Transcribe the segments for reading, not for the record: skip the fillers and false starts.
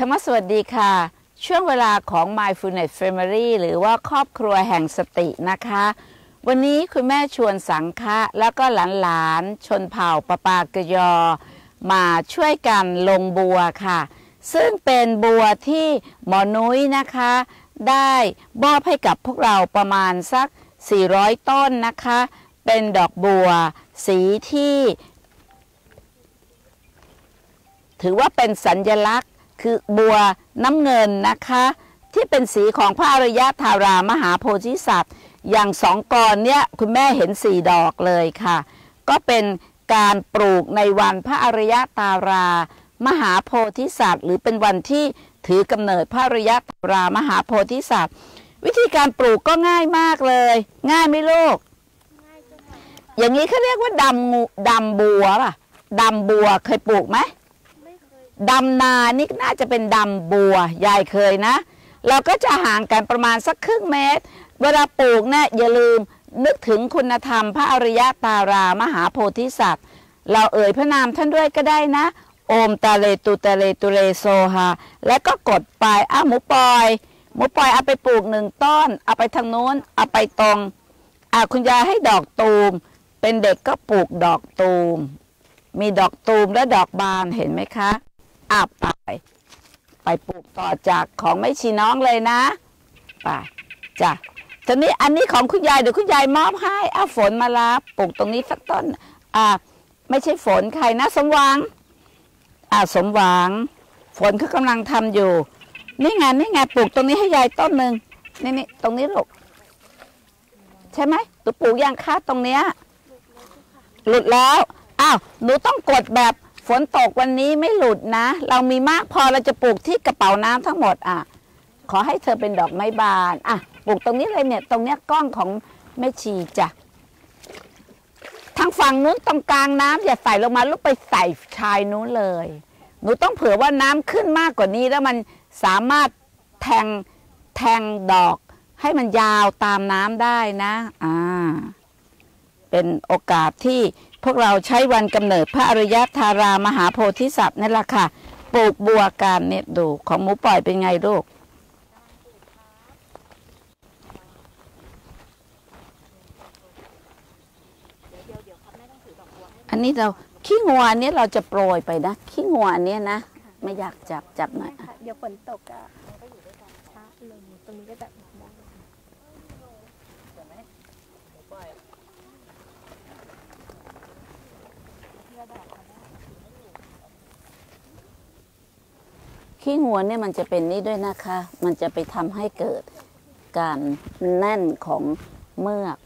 รรมสวัสดีค่ะช่วงเวลาของ Mindfulness Family หรือว่าครอบครัวแห่งสตินะคะวันนี้คุณแม่ชวนสังฆะแล้วก็หลานๆชนเผ่าปะปากยอมาช่วยกันลงบัวค่ะซึ่งเป็นบัวที่หมอนุ้ยนะคะได้มอบให้กับพวกเราประมาณสัก400ต้นนะคะเป็นดอกบัวสีที่ถือว่าเป็นสัญลักษณ์คือบัวน้ำเงินนะคะที่เป็นสีของพระอริยธารามหาโพธิสัตว์อย่าง2 กรเนี่ยคุณแม่เห็น4 ดอกเลยค่ะก็เป็นการปลูกในวันพระอริยธารามหาโพธิสัตว์หรือเป็นวันที่ถือกำเนิดพระอริยธารามหาโพธิสัตว์วิธีการปลูกก็ง่ายมากเลยง่ายไหมลูกอย่างนี้เขาเรียกว่าดำบัวป่ะดำบัวเคยปลูกไหมดำนานี่น่าจะเป็นดำบัวยายเคยนะเราก็จะห่างกันประมาณสักครึ่งเมตรเวลาปลูกเนี่ยอย่าลืมนึกถึงคุณธรรมพระอริยธารามหาโพธิสัตว์เราเอ่ยพระนามท่านด้วยก็ได้นะโอมตาเลตุตาเลตุเรโซฮาแล้วก็กดไปหมูปอยเอาไปปลูก1 ต้นเอาไปทางโน้นเอาไปตรงคุณยายให้ดอกตูมเป็นเด็กก็ปลูกดอกตูมมีดอกตูมและดอกบานเห็นไหมคะไปปลูกต่อจากของไม่ชีน้องเลยนะไปจ้ะทีนี้อันนี้ของคุณยายเดี๋ยวคุณยายมอบให้ฝนมารับปลูกตรงนี้สักต้นไม่ใช่ฝนใครนะสมหวังสมหวังฝนเขากำลังทำอยู่นี่ไงปลูกตรงนี้ให้ยายต้นหนึ่งนี่ตรงนี้ลูกใช่ไหมตัวปลูกยางคาตรงเนี้ยหลุดแล้วหนูต้องกดแบบฝนตกวันนี้ไม่หลุดนะเรามีมากพอเราจะปลูกที่กระเป๋าน้ำทั้งหมดขอให้เธอเป็นดอกไม้บานปลูกตรงนี้เลยเนี่ยตรงเนี้ยก้อนของแม่ชีจ้ะทางฝั่งนู้นตรงกลางน้ำอย่าใส่ลงมาลูกไปใส่ชายนู้นเลยหนูต้องเผื่อว่าน้ำขึ้นมากกว่านี้แล้วมันสามารถแทงดอกให้มันยาวตามน้ำได้นะเป็นโอกาสที่พวกเราใช้วันกำเนิดพระอริยธารามหาโพธิสัตว์นั่นแหละค่ะปลูกบัวกันเนี่ยดูของหมูปล่อยเป็นไงลูกอันนี้เราขี้งัวนี้เราจะโปรยไปนะขี้งัวอันนี้นะไม่อยากจับหน่อยเดี๋ยวฝนตกมันก็อยู่ด้วยกันช้าลงตรงนี้ก็จะขี้งัวเนี่ยมันจะเป็นนี่ด้วยนะคะมันจะไปทำให้เกิดการแน่นของเมือก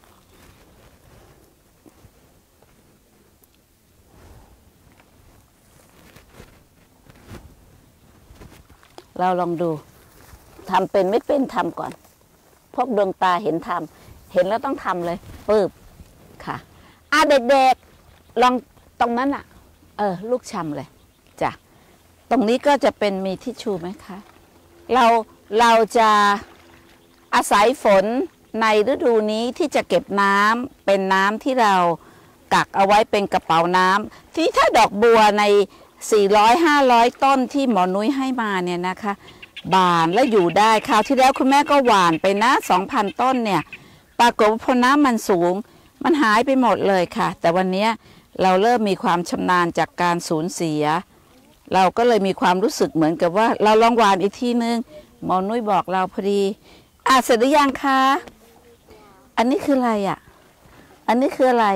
เราลองดูทำเป็นไม่เป็นทำก่อนพวกดวงตาเห็นทำเห็นแล้วต้องทำเลยปึ๊บค่ะเด็กๆลองตรงนั้นลูกชำเลยจ้ะตรงนี้ก็จะเป็นมีทิชชู่ไหมคะเราจะอาศัยฝนในฤดูนี้ที่จะเก็บน้ำเป็นน้ำที่เรากักเอาไว้เป็นกระเป๋าน้ำที่ถ้าดอกบัวใน400-500 ต้นที่หมอนุ้ยให้มาเนี่ยนะคะบานแล้วอยู่ได้คราวที่แล้วคุณแม่ก็หว่านไปนะ 2,000 ต้นเนี่ยปรากฏว่าพอน้ำมันสูงมันหายไปหมดเลยค่ะแต่วันนี้เราเริ่มมีความชำนาญจากการสูญเสียเราก็เลยมีความรู้สึกเหมือนกับว่าเราลองหวานอีกทีนึงหมอนุ้ยบอกเราพอดีเสร็จหรือยังคะอันนี้คืออะไรอันนี้คืออะไร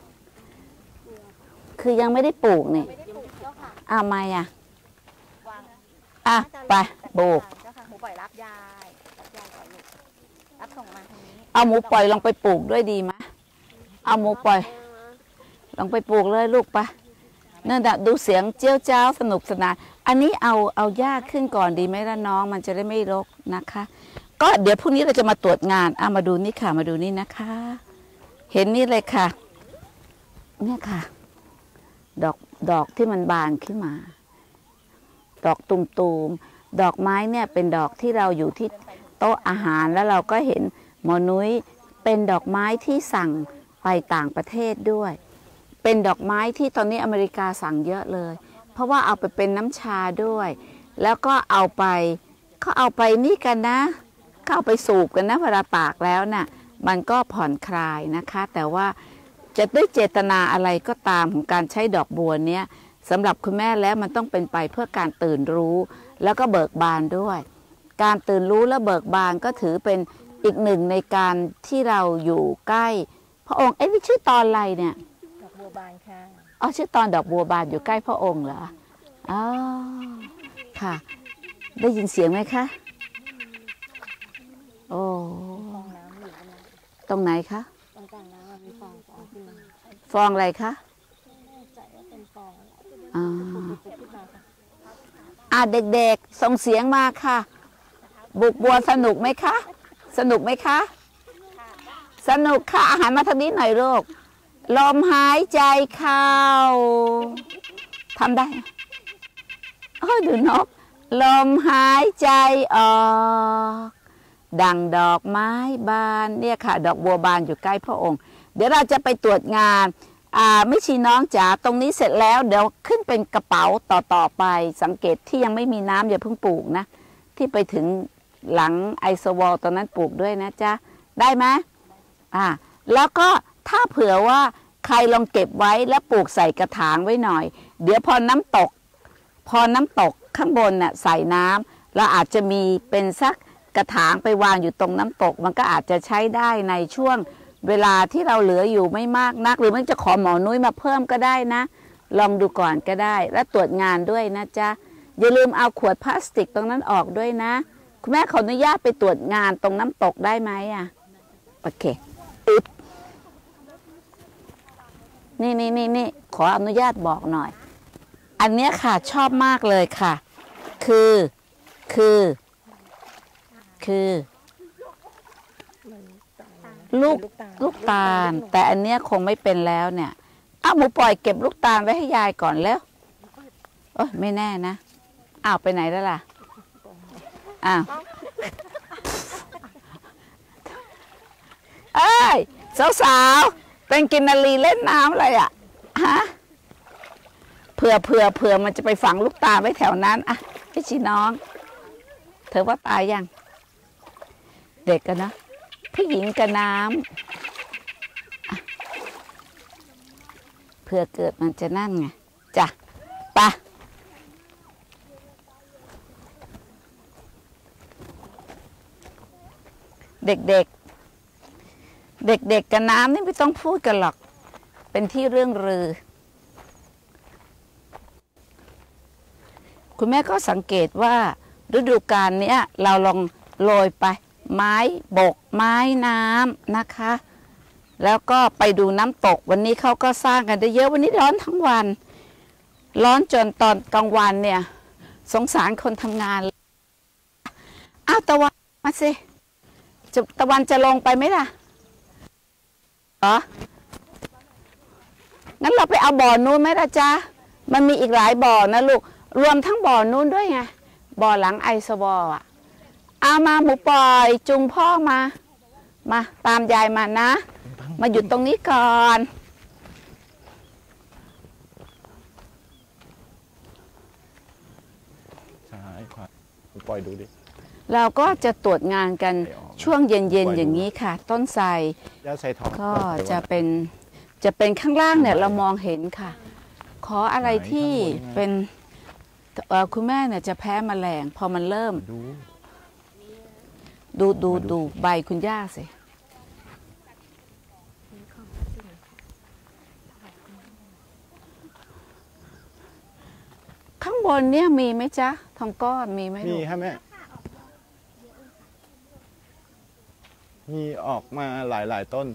คือยังไม่ได้ปลูกนี่ไม่ไปปลูกหมูปล่อยรับยายรับส่งมาทางนี้เอาหมูปล่อยลองไปปลูกด้วยดีไหมเอาหมูปล่อยลองไปปลูกเลยลูกปะนั่นดูเสียงเจี้ยวเจ้าสนุกสนานอันนี้เอาหญ้าขึ้นก่อนดีไหมล่ะน้องมันจะได้ไม่รกนะคะก็เดี๋ยวพรุ่งนี้เราจะมาตรวจงานมาดูนี่ค่ะมาดูนี่นะคะเห็นนี่เลยค่ะเนี่ยค่ะดอกที่มันบานขึ้นมาดอกตุ่มๆดอกไม้เนี่ยเป็นดอกที่เราอยู่ที่โต๊ะอาหารแล้วเราก็เห็นหมอนุ้ยเป็นดอกไม้ที่สั่งไปต่างประเทศด้วยเป็นดอกไม้ที่ตอนนี้อเมริกาสั่งเยอะเลยเพราะว่าเอาไปเป็นน้ำชาด้วยแล้วก็เอาไปนี่กันนะก็เอาไปสูบกันนะเวลาตากแล้วน่ะมันก็ผ่อนคลายนะคะแต่ว่าจะด้วยเจตนาอะไรก็ตามของการใช้ดอกบัวเนี้ยสำหรับคุณแม่แล้วมันต้องเป็นไปเพื่อการตื่นรู้แล้วก็เบิกบานด้วยการตื่นรู้และเบิกบานก็ถือเป็นอีกหนึ่งในการที่เราอยู่ใกล้พระองค์นี่ชื่อตอนอะไรเนี่ยดอกบัวบานค่ะอ๋อชื่อตอนดอกบัวบานอยู่ใกล้พระองค์เหรออ๋อค่ะได้ยินเสียงไหมคะโอ้ฟองน้ำอยู่ตรงไหนคะตรงกลางน้ำมีฟองขึ้นมาฟองอะไรคะไม่แน่ใจว่าเป็นฟองเด็กๆส่งเสียงมาค่ะบุกบัวสนุกไหมคะสนุกไหมคะสนุกค่ะอาหารมาทางนี้หน่อยลูกลมหายใจเข้าทำได้ดูนกลมหายใจออกดังดอกไม้บานเนี่ยค่ะดอกบัวบานอยู่ใกล้พระองค์เดี๋ยวเราจะไปตรวจงานไม่ชีน้องจ๋าตรงนี้เสร็จแล้วเดี๋ยวขึ้นเป็นกระเป๋าต่อไปสังเกตที่ยังไม่มีน้ำอย่าเพิ่งปลูกนะที่ไปถึงหลังไอโซวอลตอนนั้นปลูกด้วยนะจ๊ะได้ไหมแล้วก็ถ้าเผื่อว่าใครลองเก็บไว้แล้วปลูกใส่กระถางไว้หน่อยเดี๋ยวพอน้ำตกข้างบนน่ะใส่น้ำเราอาจจะมีเป็นสักกระถางไปวางอยู่ตรงน้ำตกมันก็อาจจะใช้ได้ในช่วงเวลาที่เราเหลืออยู่ไม่มากนักหรือมันจะขอหมอนุ้ยมาเพิ่มก็ได้นะลองดูก่อนก็ได้และตรวจงานด้วยนะจ๊ะอย่าลืมเอาขวดพลาสติกตรงนั้นออกด้วยนะคุณแม่ขออนุญาตไปตรวจงานตรงน้ำตกได้ไหมโอเคนี่ขออนุญาตบอกหน่อยอันเนี้ยค่ะชอบมากเลยค่ะคือลูกตาลแต่อันเนี้ยคงไม่เป็นแล้วเนี่ยหมูปล่อยเก็บลูกตาลไว้ให้ยายก่อนแล้วไม่แน่นะไปไหนแล้วล่ะสาวเป็นกินนารีเล่นน้ำอะไรฮะเผื่อมันจะไปฝังลูกตาลไว้แถวนั้นพี่ชีน้องเธอว่าตายยังเด็กกันนะผู้หญิงกับน้ำเผื่อเกิดมันจะนั่นไงจ้ะไปเด็กกับน้ำนี่ไม่ต้องพูดกันหรอกเป็นที่เรื่องลือคุณแม่ก็สังเกตว่าฤดูกาลนี้เราลองโรยไปไม้บกไม้น้ำนะคะแล้วก็ไปดูน้ำตกวันนี้เขาก็สร้างกันได้เยอะวันนี้ร้อนทั้งวันร้อนจนตอนกลางวันเนี่ยสงสารคนทำงานตะวันมาสิตะวันจะลงไปไหมล่ะงั้นเราไปเอาบ่อนู้นไหมล่ะจ๊ะมันมีอีกหลายบ่อนะลูกรวมทั้งบ่อนู้นด้วยไงบ่อหลังไอสวอเอามาหมูปล่อยจุงพ่อมาตามยายมานะมาหยุดตรงนี้ก่อนใช่ครับปล่อยดูดิเราก็จะตรวจงานกันช่วงเย็นๆอย่างนี้ค่ะต้นไทรก็จะเป็นข้างล่างเนี่ยเรามองเห็นค่ะขออะไรที่เป็นคุณแม่เนี่ยจะแพ้แมลงพอมันเริ่มดูใบคุณย่าสิข้างบนเนี่ยมีไหมจ๊ะทองก้อนมีไหมมีค่ะแม่มีออกมาหลายต้น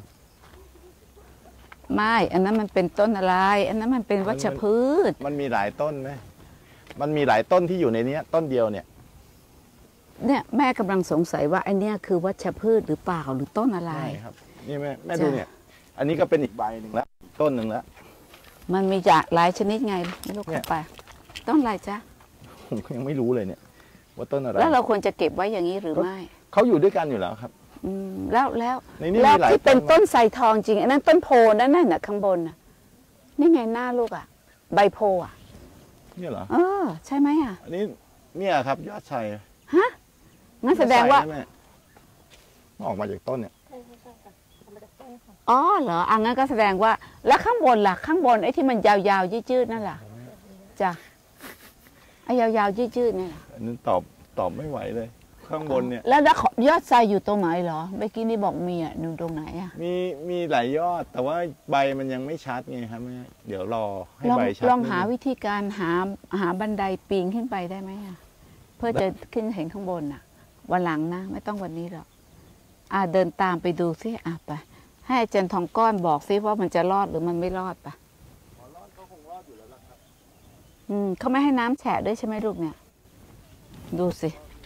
ไม่อันนั้นมันเป็นต้นอะไรอันนั้นมันเป็นวัชพืชมันมีหลายต้นไหมมันมีหลายต้นที่อยู่ในนี้ต้นเดียวเนี่ยแม่กำลังสงสัยว่าไอเนี้ยคือวัชพืชหรือเปล่าหรือต้นอะไรใช่ครับนี่แม่ดูเนี่ยอันนี้ก็เป็นอีกใบหนึ่งแล้วต้นหนึ่งแล้วมันมีจากหลายชนิดไงไม่รู้เข้าไปต้นอะไรจ๊ะผมยังไม่รู้เลยเนี่ยว่าต้นอะไรแล้วเราควรจะเก็บไว้อย่างนี้หรือไม่เขาอยู่ด้วยกันอยู่แล้วครับแล้วที่เป็นต้นไทรทองจริงอันนั้นต้นโพนั่นน่ะข้างบนน่ะนี่ไงหน้าลูกใบโพนี่เหรอใช่ไหมอันนี้เนี่ยครับยอดไทรงั้นแสดงว่าไทรนะแม่ออกมาจากต้นเนี่ยอ๋อเหรออ่ะงั้นก็แสดงว่า แล้วข้างบนล่ะ ข้างบนไอ้ที่มันยาวๆยืดๆนั่นล่ะจ้ะไอ้ยาวๆยืดๆนี่ล่ะอันนั้นตอบไม่ไหวเลย ข้างบนเนี่ยแล้วยอดไทรอยู่ตรงไหนเหรอเมื่อกี้นี่บอกมีอ่ะดูตรงไหนอ่ะมีหลายยอด แต่ว่าใบมันยังไม่ชัดไงครับแม่เดี๋ยวรอให้ใบชัดลองหาวิธีการหาบันไดปีนขึ้นไปได้ไหมอ่ะเพื่อจะขึ้นเห็นข้างบนอ่ะ วันหลังนะไม่ต้องวันนี้หรอกเดินตามไปดูซิไปให้อาจารย์ทองก้อนบอกซิว่ามันจะรอดหรือมันไม่รอดปะรอดเขาคงรอดอยู่แล้วล่ะครับเขาไม่ให้น้ำแฉะด้วยใช่ไหมลูกเนี่ยดูสิ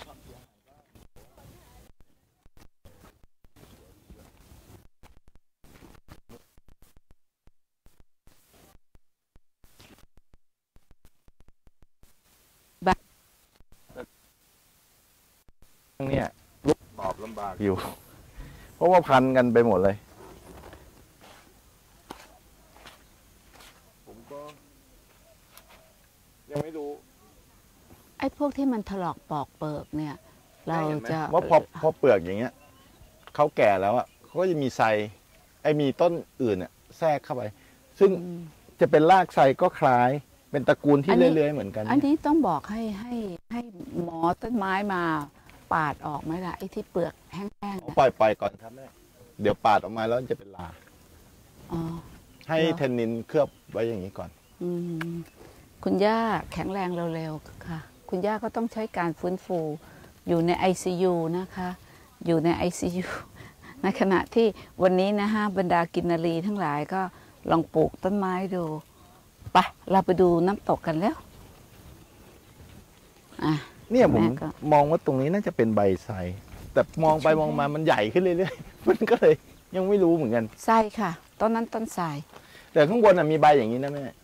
เนี่ยลูกตอบลำบากอยู่ เพราะว่าพันกันไปหมดเลยผมก็ยังไม่รู้ไอ้พวกที่มันถลอกปอกเปิกเนี่ย เราจะว่าพอเปลือกอย่างเงี้ยเขาแก่แล้วอ่ะเขาก็จะมีไทรมีต้นอื่นอ่ะแทรกเข้าไป ซึ่งจะเป็นรากไทรก็คล้ายเป็นตระกูลที่เลื้อยๆเหมือนกันอันนี้ต้องบอกให้หมอต้นไม้มาปาดออกไหมล่ะไอ้ที่เปลือกแห้งๆปล่อยก่อนครับแม่เดี๋ยวปาดออกมาแล้วจะเป็นลาให้เทนนินเคลือบไว้อย่างนี้ก่อนคุณย่าแข็งแรงเร็วๆค่ะคุณย่าก็ต้องใช้การฟื้นฟูอยู่ใน ICU นะคะอยู่ใน ICU ในขณะที่วันนี้นะฮะบรรดากินนารีทั้งหลายก็ลองปลูกต้นไม้ดูไปเราไปดูน้ำตกกันแล้วเนี่ยผมมองว่าตรงนี้น่าจะเป็นใบไทรแต่มองไปมองมามันใหญ่ขึ้นเรื่อยๆมันก็เลยยังไม่รู้เหมือนกันไทรค่ะต้นนั้นต้นไทรแต่ข้างบนมีใบอย่างนี้นะแม่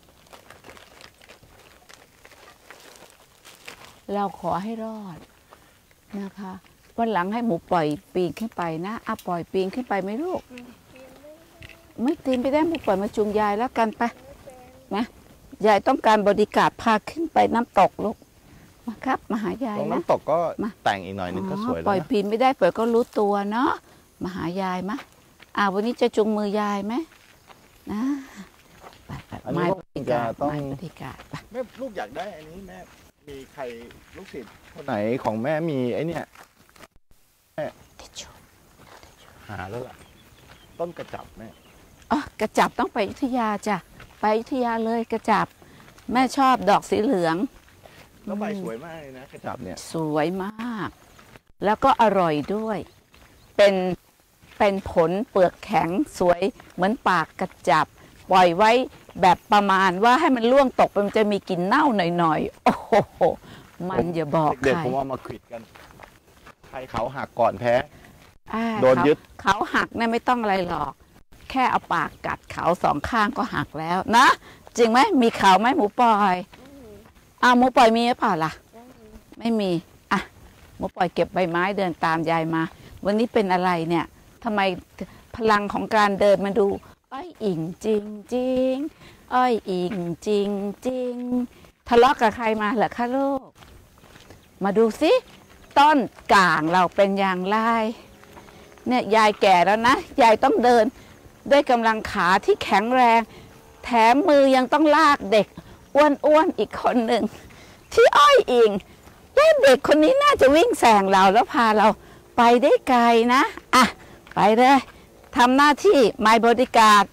เราขอให้รอดนะคะวันหลังให้หมูปล่อยปีนขึ้นไปนะปล่อยปีนขึ้นไปไหมลูกไม่ปีนไปได้หมูปล่อยมาจูงยายแล้วกันไปนะยายต้องการบริการพาขึ้นไปน้ำตกลูกมาครับมาหายายนะน้ำตกก็แต่งอีกหน่อยนึงก็สวยแล้วปล่อยปีนไม่ได้ปล่อยก็รู้ตัวเนาะมาหายายมะวันนี้จะจุงมือยายไหมนะไม่บริการต้องบริการแม่ลูกอยากได้อันนี้แม่มีใครลูกศิษย์คนไหนของแม่มีไอ้เนี่ยแม่หาแล้วล่ะต้นกระจับแม่กระจับต้องไปอยุธยาจ้ะไปอยุธยาเลยกระจับแม่ชอบดอกสีเหลืองแล้วใบสวยมากเลยนะกระจับเนี่ยสวยมากแล้วก็อร่อยด้วยเป็นผลเปลือกแข็งสวยเหมือนปากกระจับปล่อยไว้แบบประมาณว่าให้มันล่วงตกมันจะมีกลิ่นเน่าหน่อยๆโอ้โหมันอย่าบอกใครเด็กผมว่ามาขิดกันใครเขาหักก่อนแพ้โดนยึดเขาหักเนี่ยไม่ต้องอะไรหรอกแค่เอาปากกัดเขาสองข้างก็หักแล้วนะจริงไหมมีเขาไหมหมูปล่อยหมูปล่อยมีหรือเปล่าล่ะไม่มีหมูปล่อยเก็บใบไม้เดินตามยายมาวันนี้เป็นอะไรเนี่ยทำไมพลังของการเดินมันดูอ้อยอิงจริงจริงอ้อยอิงจริงจริงทะเลาะกับใครมาเหรอคะลูกมาดูสิต้นก่างเราเป็นอย่างไรเนี่ยยายแก่แล้วนะยายต้องเดินด้วยกำลังขาที่แข็งแรงแถมมือยังต้องลากเด็กอ้วนๆอีกคนหนึ่งที่อ้อยอิงเด็กคนนี้น่าจะวิ่งแซงเราแล้วพาเราไปได้ไกลนะไปเลยทำหน้าที่ไมบริการ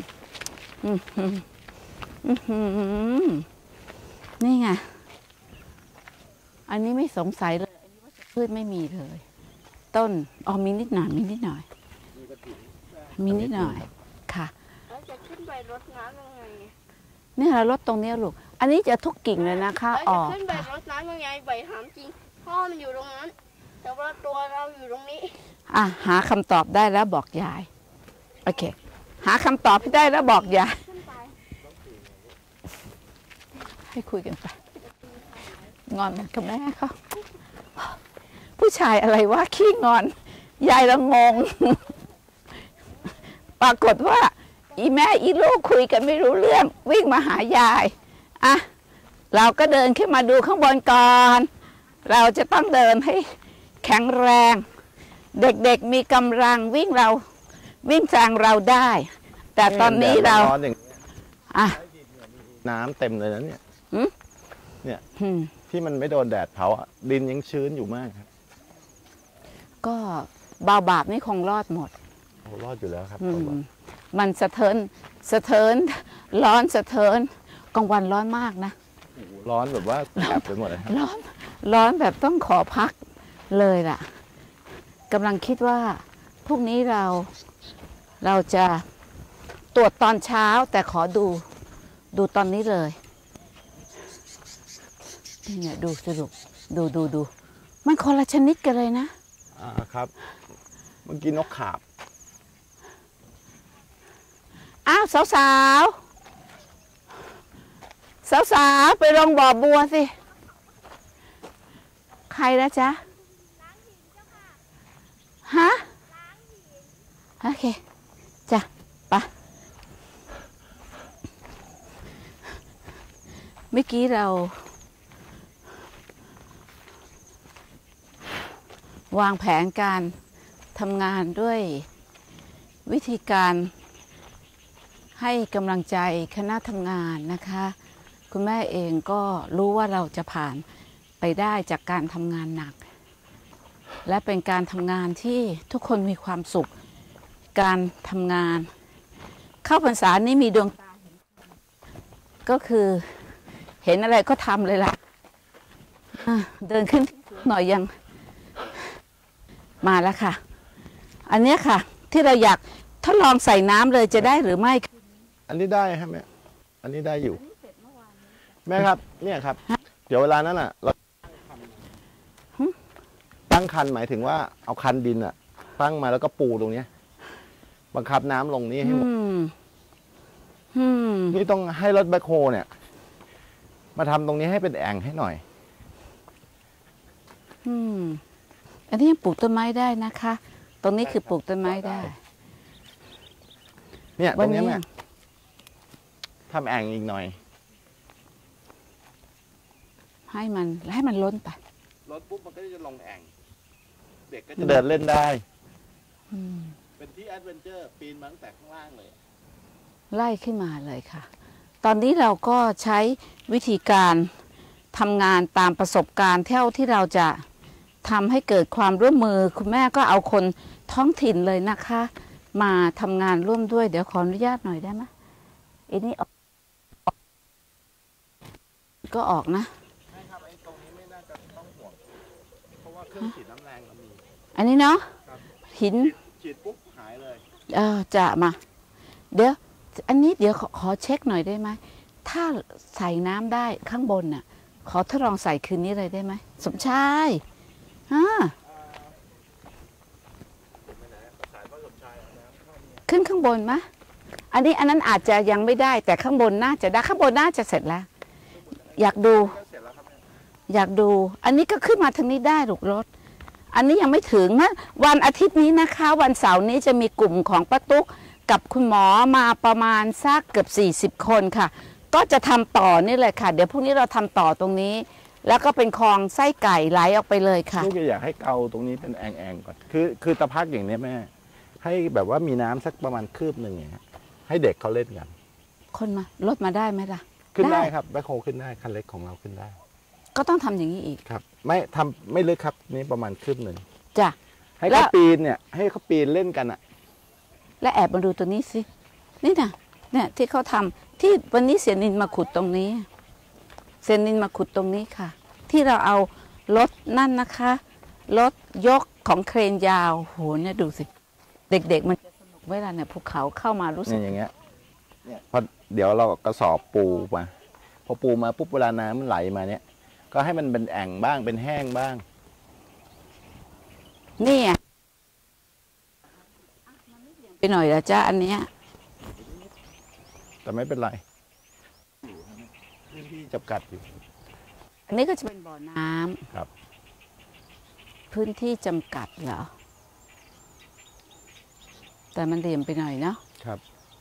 นี่ไงอันนี้ไม่สงสัยเลยอันนี้ว่าพืชไม่มีเลยต้นมีนิดหน่อยค่ะแล้วจะขึ้นไปรดน้ำยังไงนี่ค่ะรถตรงนี้ลูกอันนี้จะทุกกิ่งเลยนะคะจะขึ้นไปรดน้ำยังไงใบถามจริงพ่อมันอยู่ตรงนั้นแต่ว่าตัวเราอยู่ตรงนี้หาคำตอบได้แล้วบอกยายโอเคหาคำตอบได้แล้วบอกยายให้คุยกันไปงอนกับแม่เขาผู้ชายอะไรวะขี้งอนยายละงงปรากฏว่าอีแม่อีลูกคุยกันไม่รู้เรื่องวิ่งมาหายายเราก็เดินขึ้นมาดูข้างบนก่อนเราจะต้องเดินให้แข็งแรง เด็กๆมีกำลังวิ่งแซงเราได้ แต่ตอนนี้เราแดดร้อนอย่างอ่ะน้ำเต็มเลยนะเนี่ยหืมเนี่ยอืมที่มันไม่โดนแดดเผาอะดินยังชื้นอยู่มากครับก็เบาบาปนี่คงรอดหมดโอ้รอดอยู่แล้วครับมันสะเทินร้อนสะเทินกลางวันร้อนมากนะร้อนแบบว่าแสบไปหมดเลยครับร้อนแบบต้องขอพักเลยล่ะกำลังคิดว่าพรุ่งนี้เราจะตรวจตอนเช้าแต่ขอดูตอนนี้เลยนี่เนี่ยดูสรุปดูมันคนละชนิดกันเลยนะครับเมื่อกี้นกขาบอ้าวสาวไปลงบ่อบัวสิใครนะจ๊ะฮะโอเคจ้ะไปเมื่อกี้เราวางแผนการทำงานด้วยวิธีการให้กำลังใจคณะทำงานนะคะคุณแม่เองก็รู้ว่าเราจะผ่านไปได้จากการทำงานหนัก และเป็นการทำงานที่ทุกคนมีความสุขการทำงานเข้าพรรษานี้มีดวงตาเห็นก็คือเห็นอะไรก็ทำเลยล่ะเดินขึ้นหน่อยยังมาแล้วค่ะอันนี้ค่ะที่เราอยากทดลองใส่น้ำเลยจะได้หรือไม่อันนี้ได้ครับแม่อันนี้ได้อยู่แม่ครับเนี่ยครับ เดี๋ยวเวลานั้นอ่ะเราตั้งคันหมายถึงว่าเอาคันดินอ่ะตั้งมาแล้วก็ปูตรงเนี้ยบังคับน้ำลงนี้ให้หมดนี่ต้องให้รถแบคโฮเนี่ยมาทำตรงนี้ให้เป็นแอ่งให้หน่อยอันนี้ยังปลูกต้นไม้ได้นะคะ ตรงนี้คือปลูกต้นไม้ได้เนี่ยตรงนี้แม่ทำแอ่งอีกหน่อยให้มันล้นไปรถปุ๊บมันก็จะลงแอ่งเด็กก็จะเดินเล่นได้เป็นที่แอดเวนเจอร์ปีนมาตั้งแต่ข้างล่างเลยไล่ขึ้นมาเลยค่ะ ตอนนี้เราก็ใช้วิธีการทำงานตามประสบการณ์เท่าที่เราจะทำให้เกิดความร่วมมือคุณแม่ก็เอาคนท้องถิ่นเลยนะคะ มาทำงานร่วมด้วยเดี๋ยวขออนุญาตหน่อยได้ไหมอันนี้ก็ออกนะใช่ครับไอ้ตรงนี้ไม่น่าจะต้องห่วงเพราะว่าเครื่องฉีดน้ำแรงเรามีอันนี้เนาะหินฉีดปุ๊บหายเลยจะมาเดี๋ยวอันนี้เดี๋ยวขอเช็คหน่อยได้ไหมถ้าใส่น้ำได้ข้างบนน่ะขอทดลองใส่คืนนี้เลยได้ไหมสมชายขึ้นข้างบนมะอันนั้นอาจจะยังไม่ได้แต่ข้างบนน่าจะได้ข้างบนน่าจะเสร็จแล้วอยากดูอันนี้ก็ขึ้นมาทางนี้ได้ลูกรถอันนี้ยังไม่ถึงนะวันอาทิตย์นี้นะคะวันเสาร์นี้จะมีกลุ่มของป้าตุ๊กกับคุณหมอมาประมาณสักเกือบ40 คนค่ะก็จะทำต่อนี่เลยค่ะเดี๋ยวพรุ่งนี้เราทำต่อตรงนี้แล้วก็เป็นคลองไส้ไก่ไหลออกไปเลยค่ะลูกอยากให้เกาตรงนี้เป็นแอ่งๆก่อนคือตะพักอย่างนี้แม่ให้แบบว่ามีน้ำสักประมาณคืบหนึ่งอย่างเงี้ยให้เด็กเขาเล่นกันคนมารถมาได้ไหมล่ะขึ้นได้ครับแบคโฮขึ้นได้คันเล็กของเราขึ้นได้ก็ต้องทำอย่างนี้อีกครับไม่ลึกครับนี่ประมาณคืบหนึ่งจ้ะให้เขาปีนเนี่ยให้เขาปีนเล่นกันอ่ะและแอบมาดูตัวนี้สินี่นะเนี่ยที่เขาทำที่วันนี้เสียนินมาขุดตรงนี้เสียนินมาขุดตรงนี้ค่ะที่เราเอารถนั่นนะคะรถยกของเครนยาวโหเนี่ยดูสิเด็กๆมันจะสนุกเวลาเนี่ยภูเขาเข้ามารู้สึกอย่างเงี้ยพอเดี๋ยวเรากระสอบปูมาพอปูมาปุ๊บเวลาน้ำมันไหลมาเนี่ยก็ให้มันเป็นแอ่งบ้างเป็นแห้งบ้างนี่ไปหน่อยละจ้าอันเนี้ยแต่ไม่เป็นไรพื้นที่จำกัดอยู่อันนี้ก็จะเป็นบ่อน้ำครับพื้นที่จำกัดเหรอแต่มันเหลี่ยมไปหน่อยเนาะครับ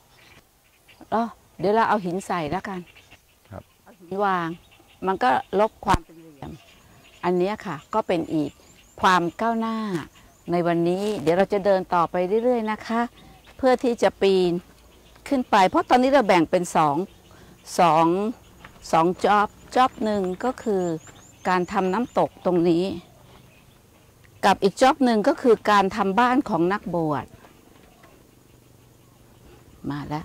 เดี๋ยวเราเอาหินใส่แล้วกันครับเอาหินวางมันก็ลบความเป็นเหลี่ยมอันเนี้ยค่ะก็เป็นอีกความก้าวหน้าในวันนี้เดี๋ยวเราจะเดินต่อไปเรื่อยๆนะคะเพื่อที่จะปีนขึ้นไปเพราะตอนนี้เราแบ่งเป็นสองจ็อบหนึ่งก็คือการทำน้ำตกตรงนี้กับอีกจ็อบหนึ่งก็คือการทำบ้านของนักบวชมาแล้ว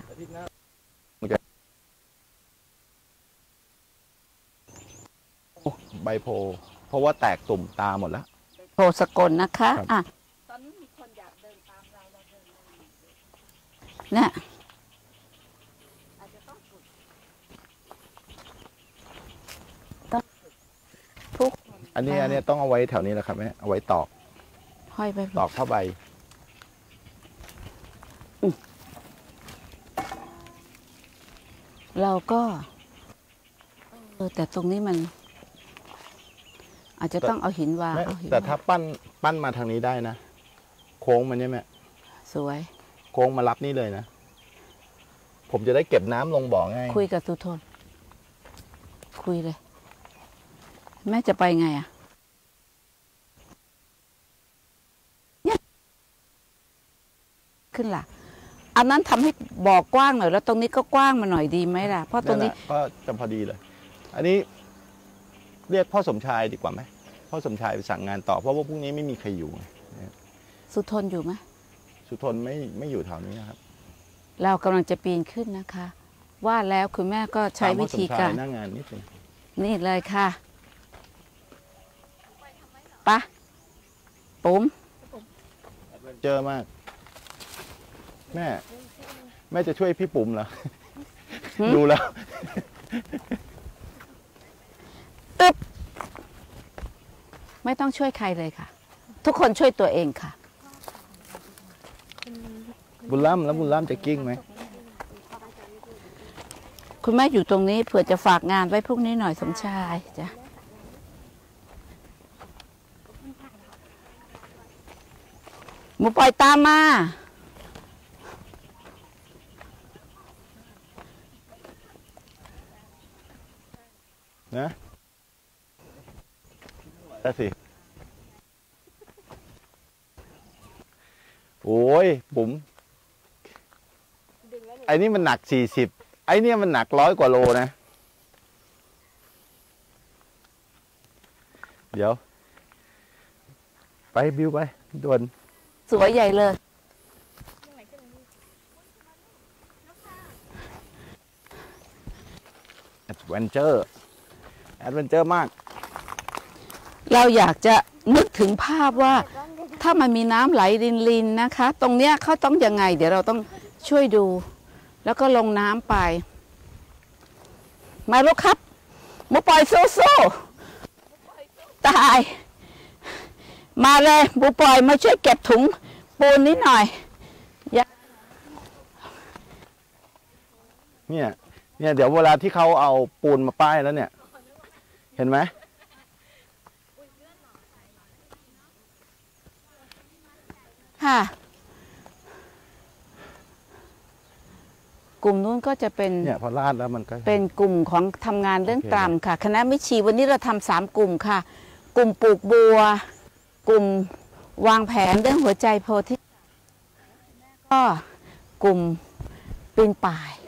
ใบโพเพราะว่าแตกตุ่มตาหมดแล้วโพสกลนะคะอ่ะตอนนี้มีคนอยากเดินตามเราเดินเนี่ยอาจจะต้องฝึกทุกอันนี้ต้องเอาไว้แถวนี้แหละครับแม่เอาไว้ตอกห้อยไปตอกผ้าใบเราก็แต่ตรงนี้มันอาจจะต้องเอาหินวางแต่ถ้าปั้นมาทางนี้ได้นะโค้งมันเนี่ยแม่สวยโค้งมารับนี่เลยนะผมจะได้เก็บน้ำลงบ่อง่ายคุยกับสุทนคุยเลยแม่จะไปไงอ่ะขึ้นล่ะอันนั้นทำให้บ่อกว้างหน่อยแล้วตรงนี้ก็กว้างมาหน่อยดีไหมล่ะเพราะตรงนี้ก็จะพอดีเลยอันนี้เรียกพ่อสมชายดีกว่าไหมพ่อสมชายไปสั่งงานต่อเพราะว่าพรุ่งนี้ไม่มีใครอยู่สุทนอยู่ไหมสุทนไม่อยู่แถวนี้ครับเรากำลังจะปีนขึ้นนะคะ ว่าแล้วคุณแม่ก็ใช้วิธีการหน้างานนิดนึงนี่เลยค่ะปะปุ๋มเจอมากแม่จะช่วยพี่ปุ๋มเหรอดูแล้วไม่ต้องช่วยใครเลยค่ะทุกคนช่วยตัวเองค่ะบุญล่ำแล้วบุญล่ำจะกิ้งไหมคุณแม่อยู่ตรงนี้เผื่อจะฝากงานไว้พรุ่งนี้หน่อยสมชายจ้ะหมูปล่อยตามมานะได้สิโอ้ยปุ๋มไอ้นี่มันหนัก40ไอ้นี่มันหนัก100 กว่าโลนะเดี๋ยวไปบิวไปด่วนสวยใหญ่เลยแอดเวนเจอร์มากเราอยากจะนึกถึงภาพว่าถ้ามันมีน้ำไหลรินนะคะตรงเนี้ยเขาต้องยังไงเดี๋ยวเราต้องช่วยดูแล้วก็ลงน้ำไปมาลูกครับหมูปล่อยสู้ตายมาเลยหมูปล่อยมาช่วยเก็บถุงปูนนิดหน่อยเนี่ยเดี๋ยวเวลาที่เขาเอาปูนมาป้ายแล้วเนี่ยเห็นไหมค่ะกลุ่มนู้นก็จะเป็นเนี่ยพอลาดแล้วมันก็เป็นกลุ่มของทำงานเรื่องตรำค่ะคณะมิชีวันนี้เราทำ3 กลุ่มค่ะกลุ่มปลูกบัวกลุ่มวางแผนเรื่องหัวใจโพธิก็กลุ่มปีนป่าย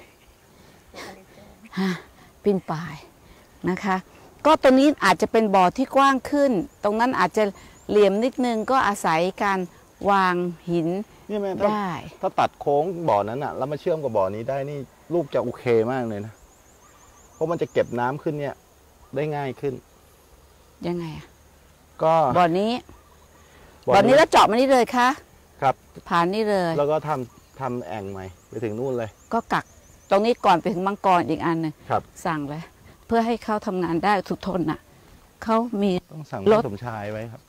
ปีนป่ายนะคะก็ตรงนี้อาจจะเป็นบ่อที่กว้างขึ้นตรงนั้นอาจจะเหลี่ยมนิดนึงก็อาศัยการวางหินได้ถ้าตัดโค้งบ่อนั้นอ่ะแล้วมาเชื่อมกับบ่อนี้ได้นี่ลูกจะโอเคมากเลยนะเพราะมันจะเก็บน้ำขึ้นเนี่ยได้ง่ายขึ้นยังไงอ่ะก็บ่อนี้แล้วเจาะมานี่เลยคะครับผ่านนี่เลยแล้วก็ทำแอ่งใหม่ไปถึงนู่นเลยก็กักตรงนี้ก่อนไปถึงมังกรอีกอันนึงครับสั่งไว้เพื่อให้เขาทำงานได้สุทนน่ะเขามีต้องสั่งรถสมชายไว้ครับ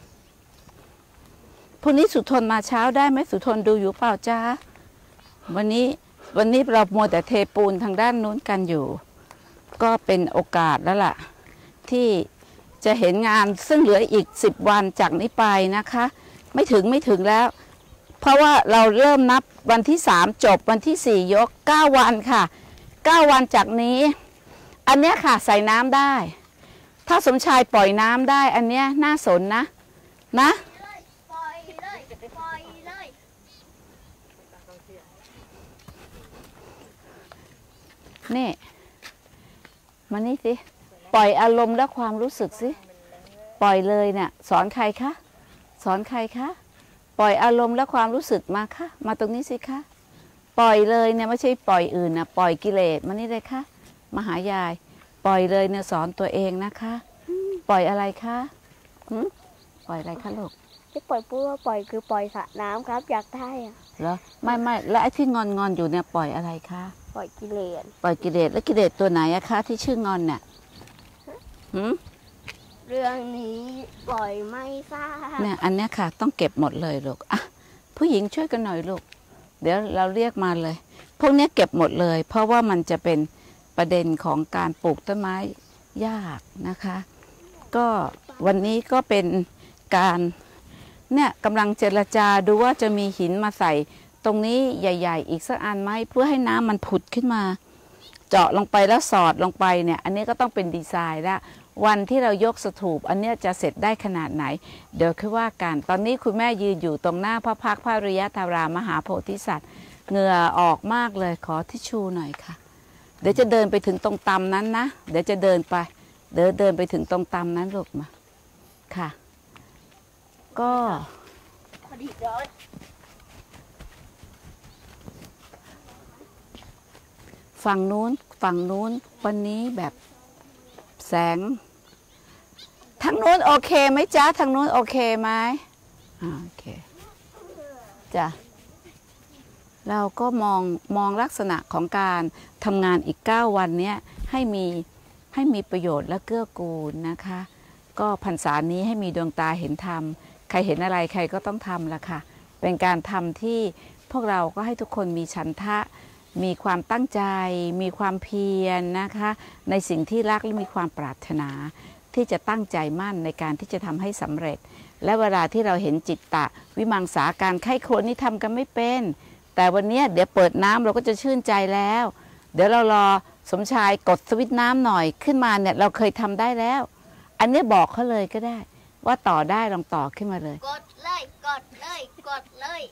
พรุ่งนี้สุทนมาเช้าได้ไหมสุทนดูอยู่เปล่าจ้าวันนี้เราโมแต่เทปูนทางด้านนู้นกันอยู่ก็เป็นโอกาสแล้วล่ะที่จะเห็นงานซึ่งเหลืออีก10 วันจากนี้ไปนะคะไม่ถึงแล้วเพราะว่าเราเริ่มนับวันที่3จบวันที่4ยก9 วันค่ะ9 วันจากนี้อันนี้ค่ะใส่น้ำได้ถ้าสมชายปล่อยน้ำได้อันเนี้ยน่าสนนะนะปล่อยเลยปล่อยเลยนี่มานี่สิปล่อยอารมณ์และความรู้สึกสิปล่อยเลยเนี่ยสอนใครคะสอนใครคะปล่อยอารมณ์และความรู้สึกมาค่ะมาตรงนี้สิคะปล่อยเลยเนี่ยไม่ใช่ปล่อยอื่นนะปล่อยกิเลสมานี่เลยค่ะมาหายายปล่อยเลยเนี่ยสอนตัวเองนะคะปล่อยอะไรคะปล่อยอะไรคะลูกที่ปล่อยพูดว่าปล่อยคือปล่อยสระน้ำครับอยากได้อะเหรอไม่แล้วไอ้ที่งอนอยู่เนี่ยปล่อยอะไรคะปล่อยกิเลสปล่อยกิเลสแล้วกิเลสตัวไหนอะคะที่ชื่องอนเนี่ยเรื่องนี้ปล่อยไม่ทราบเนี่ยอันเนี้ยค่ะต้องเก็บหมดเลยลูกอ่ะผู้หญิงช่วยกันหน่อยลูกเดี๋ยวเราเรียกมาเลย พวกนี้เก็บหมดเลย เพราะว่ามันจะเป็นประเด็นของการปลูกต้นไม้ยากนะคะ ก็วันนี้ก็เป็นการเนี่ยกำลังเจรจาดูว่าจะมีหินมาใส่ตรงนี้ใหญ่ๆอีกสักอันไหมเพื่อให้น้ำมันผุดขึ้นมา เจาะลงไปแล้วสอดลงไปเนี่ยอันนี้ก็ต้องเป็นดีไซน์แล้ววันที่เรายกสถูปอันเนี้ยจะเสร็จได้ขนาดไหนเดี๋ยวคือว่ากันตอนนี้คุณแม่ยืนอยู่ตรงหน้าพระพักตร์พระอริยธารามหาโพธิสัตว์เหงื่อออกมากเลยขอทิชชูหน่อยค่ะเดี๋ยวจะเดินไปถึงตรงตำนั้นนะเดี๋ยวจะเดินไปเดินไปถึงตรงตำนั้นลูกมาค่ะก็พอดีเลยฝั่งนู้นวันนี้แบบแสงทางนู้นโอเคไหมจ๊ะทางนู้นโอเคไหมโอเคจ้ะเราก็มองลักษณะของการทำงานอีก9วันเนี้ยให้มีประโยชน์และเกื้อกูลนะคะก็พรรษานี้ให้มีดวงตาเห็นธรรมใครเห็นอะไรใครก็ต้องทำละค่ะเป็นการทำที่พวกเราก็ให้ทุกคนมีฉันทะมีความตั้งใจมีความเพียรนะคะในสิ่งที่รักและมีความปรารถนาที่จะตั้งใจมั่นในการที่จะทำให้สำเร็จและเวลาที่เราเห็นจิตตะวิมังสาการไข้ครวญนี่ทำกันไม่เป็นแต่วันนี้เดี๋ยวเปิดน้ำเราก็จะชื่นใจแล้วเดี๋ยวเรารอสมชายกดสวิตช์น้ำหน่อยขึ้นมาเนี่ยเราเคยทำได้แล้วอันนี้บอกเขาเลยก็ได้ว่าต่อได้ลองต่อขึ้นมาเลยกดเลยกดเลยกดเลย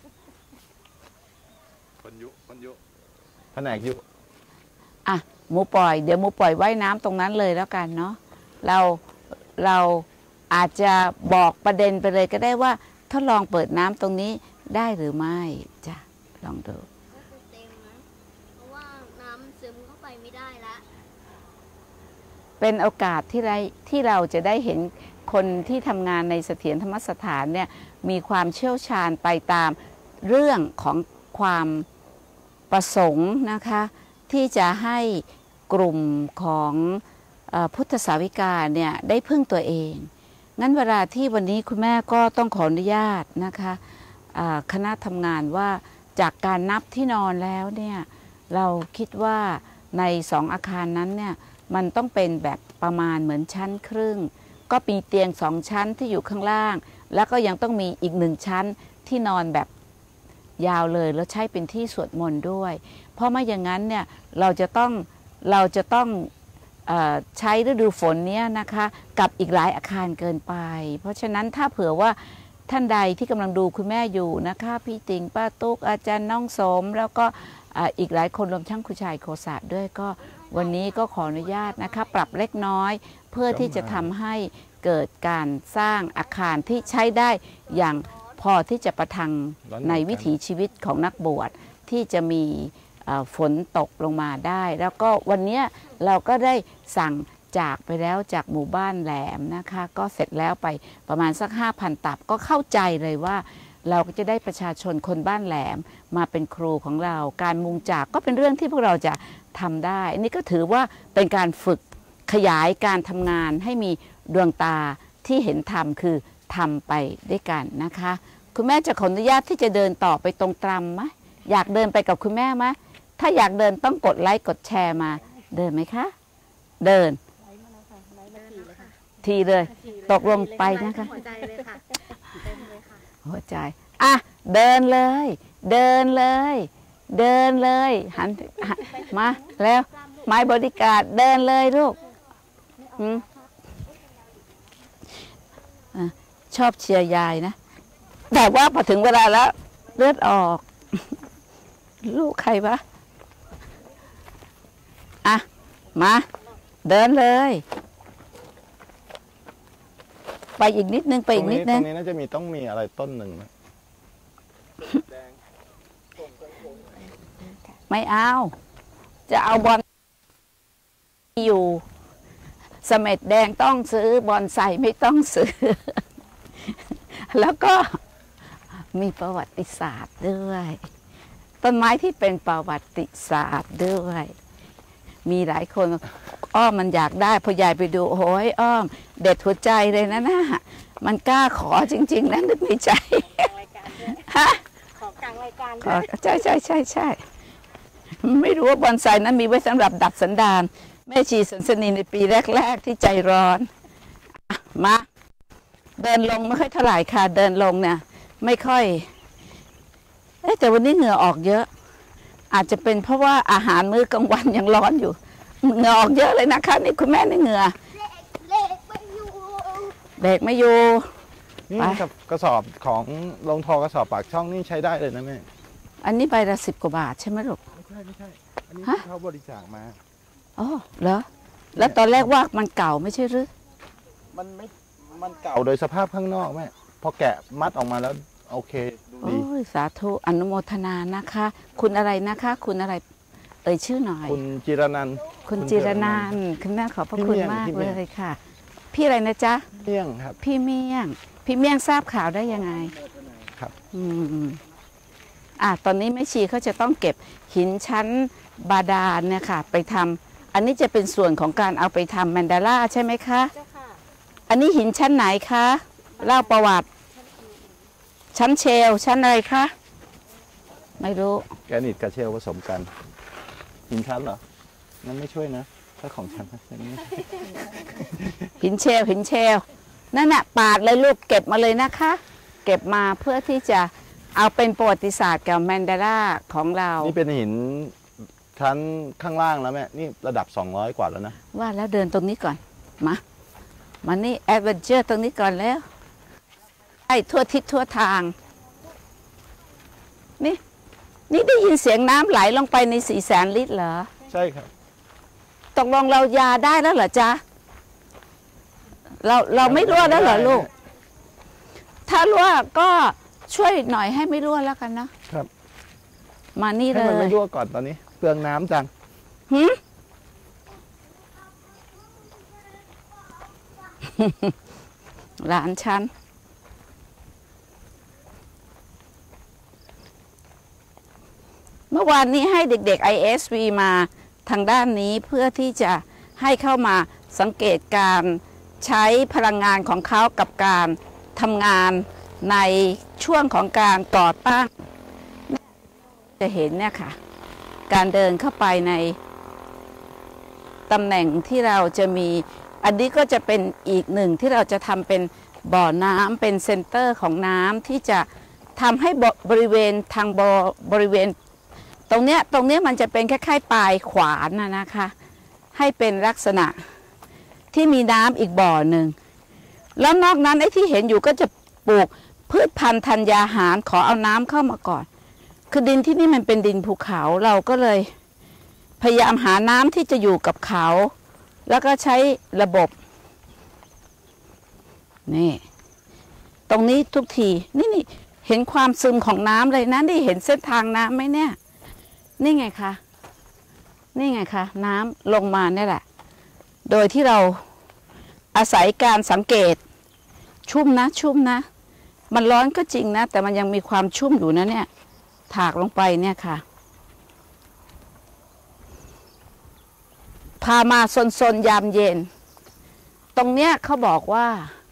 คนยุแผนกยุอ่ะหมูปล่อยเดี๋ยวหมูปล่อยว่ายน้ำตรงนั้นเลยแล้วกันเนาะเราอาจจะบอกประเด็นไปเลยก็ได้ว่าทดลองเปิดน้ำตรงนี้ได้หรือไม่จ้ะลองดูเต็มนะเพราะว่าน้ำซึมเข้าไปไม่ได้ละเป็นโอกาสที่เราจะได้เห็นคนที่ทำงานในเสถียรธรรมสถานเนี่ยมีความเชี่ยวชาญไปตามเรื่องของความประสงค์นะคะที่จะให้กลุ่มของพุทธสาวิกาเนี่ยได้พึ่งตัวเองงั้นเวลาที่วันนี้คุณแม่ก็ต้องขออนุญาตนะคะคณะทำงานว่าจากการนับที่นอนแล้วเนี่ยเราคิดว่าใน2อาคารนั้นเนี่ยมันต้องเป็นแบบประมาณเหมือนชั้นครึ่งก็มีเตียง2ชั้นที่อยู่ข้างล่างแล้วก็ยังต้องมีอีก1ชั้นที่นอนแบบยาวเลยแล้วใช้เป็นที่สวดมนต์ด้วยเพราะไม่อย่างนั้นเนี่ยเราจะต้องใช้ฤดูฝนเนี้ยนะคะกับอีกหลายอาคารเกินไปเพราะฉะนั้นถ้าเผื่อว่าท่านใดที่กำลังดูคุณแม่อยู่นะคะพี่ติงป้าตุ๊กอาจารย์น้องสมแล้วก็อีกหลายคนรวมทั้งคุณชายโคสะด้วยก็วันนี้ก็ขออนุญาตนะคะปรับเล็กน้อยเพื่อที่จะทำให้เกิดการสร้างอาคารที่ใช้ได้อย่างพอที่จะประทังในวิถีชีวิตของนักบวชที่จะมีฝนตกลงมาได้แล้วก็วันนี้เราก็ได้สั่งจากไปแล้วจากหมู่บ้านแหลมนะคะก็เสร็จแล้วไปประมาณสัก 5,000 ตับก็เข้าใจเลยว่าเราก็จะได้ประชาชนคนบ้านแหลมมาเป็นครูของเราการมุงจากก็เป็นเรื่องที่พวกเราจะทำได้อันนี้ก็ถือว่าเป็นการฝึกขยายการทำงานให้มีดวงตาที่เห็นธรรมคือทำไปด้วยกันนะคะคุณแม่จะขออนุญาตที่จะเดินต่อไปตรงตรำไหมอยากเดินไปกับคุณแม่ไหมถ้าอยากเดินต้องกดไลค์กดแชร์มาเดินไหมคะเดินทีเลยตกลงไปนะคะหัวใจเลยค่ะหัวใจอ่ะเดินเลยเดินเลยเดินเลยหันมาแล้วไม้บริการเดินเลยลูกชอบเชียร์ยายนะ แต่ว่าพอถึงเวลาแล้วเลือดออก ลูกใครวะอ่ะมาเดินเลย ไปอีกนิดนึงไปอีกนิดนึงตรงนี้น่าจะต้องมีอะไรต้นหนึ่งนะไม่เอา จะเอาบอลอยู่เสม็ดแดงต้องซื้อบอลใส่ไม่ต้องซื้อ แล้วก็มีประวัติศาสตร์ด้วย ต้นไม้ที่เป็นประวัติศาสตร์ด้วย มีหลายคนอ้อมมันอยากได้พอยายไปดูโอ้ยอ้อม เด็ดหัวใจเลยนะมันกล้าขอจริงๆนะนึกในใจ ฮะขอกลางรายการขอใช่ไม่รู้ว่าบอนไซนั้นมีไว้สำหรับดัดสันดานแม่ชีสันสนีในปีแรกๆที่ใจร้อนอ่ะมาเดินลงไม่ค่อยเท่าไหร่ค่ะเดินลงเนี่ยไม่ค่อยแต่วันนี้เหงื่อออกเยอะ อาจจะเป็นเพราะว่าอาหารมื้อกลางวันยังร้อนอยู่เหงื่อออกเยอะเลยนะคะนี่คุณแม่นี่เหงื่อเล็กไปอยู่เบรกไม่อยู่นี่ไปกับกระสอบของลงทอกระสอบปากช่องนี่ใช้ได้เลยนะแม่อันนี้ใบละ10 กว่าบาทใช่ไหมลูกไม่ใช่อันนี้ฮะที่เขาบริจาคมาอ๋อเหรอแล้วตอนแรกว่ามันเก่าไม่ใช่หรือมันเก่าโดยสภาพข้างนอกแม่พอแกะมัดออกมาแล้วโอเคดูโอ้ดียสาธุอนุโมทนานะคะ คุณอะไรนะคะ คุณอะไรเอ่ยชื่อหน่อยคุณจิรนันท์คุณจิรนันท์คุณแม่ขอบพระพี่คุณเมี่ยงมากพี่เมี่เลยงค่ะ พี่อะไรนะจ๊ะเมี่ยงครับพี่เมี่ยง พี่เมี่ยงทราบข่าวได้ยังไงครับอืมตอนนี้แม่ชีเขาจะต้องเก็บหินชั้นบาดาลเนี่ยค่ะ ไปทำอันนี้จะเป็นส่วนของการเอาไปทำแมนดาล่าใช่ไหมคะเจ้าค่ะอันนี้หินชั้นไหนคะเล่าประวัติ ชั้นเชลชั้นอะไรคะไม่รู้แกรนิตกับเชลผสมกันหินชั้นเหรองั้นไม่ช่วยนะถ้าของฉันนะอย่างนี้หินเชลนั่นน่ะปาดเลยลูกเก็บมาเลยนะคะ เก็บมาเพื่อที่จะเอาเป็นประวัติศาสตร์กับแมนดาล่าของเรานี่เป็นหินชั้นข้างล่างแล้วแม่นี่ระดับ200กว่าแล้วนะว่าแล้วเดินตรงนี้ก่อนมานี่แอดเวนเจอร์ตรงนี้ก่อนแล้วไอ้ทั่วทิศทั่วทาง นี่ได้ยินเสียงน้ำไหลลงไปใน400,000 ลิตรเหรอใช่ครับตกลงเรายาได้แล้วเหรอจ๊ะเราไม่รั่วแล้วเหรอลูก ถ้ารั่วก็ช่วยหน่อยให้ไม่รั่วแล้วกันนะครับ มานี่ให้เลมันไม่ยยั่วก่อนตอนนี้เปลืองน้ำจังหืม หลานฉันเมื่อวานนี้ให้เด็กๆ ISV มาทางด้านนี้เพื่อที่จะให้เข้ามาสังเกตการใช้พลังงานของเขากับการทำงานในช่วงของการก่อตั้งจะเห็นเนี่ยค่ะ การเดินเข้าไปในตำแหน่งที่เราจะมีอันนี้ก็จะเป็นอีกหนึ่งที่เราจะทำเป็นบ่อน้ำเป็นเซ็นเตอร์ของน้ำที่จะทำให้บริเวณทางบริเวณตรงเนี้ยมันจะเป็นคล้ายๆปลายขวานนะคะ ให้เป็นลักษณะที่มีน้ำอีกบ่อหนึ่งแล้วนอกนั้นไอ้ที่เห็นอยู่ก็จะปลูกพืชพันธุ์ธัญญาหารขอเอาน้ำเข้ามาก่อน คือดินที่นี่มันเป็นดินภูเขาเราก็เลยพยายามหาน้ำที่จะอยู่กับเขา แล้วก็ใช้ระบบนี่ตรงนี้ทุกทีนี่เห็นความซึมของน้ำเลยนะนี่เห็นเส้นทางน้ำไหมเนี่ยนี่ไงคะน้ำลงมาเนี่ยแหละโดยที่เราอาศัยการสังเกตชุ่มนะมันร้อนก็จริงนะแต่มันยังมีความชุ่มอยู่นะเนี่ยถากลงไปเนี่ยค่ะพามาซนยามเย็นตรงเนี้ยเขาบอกว่า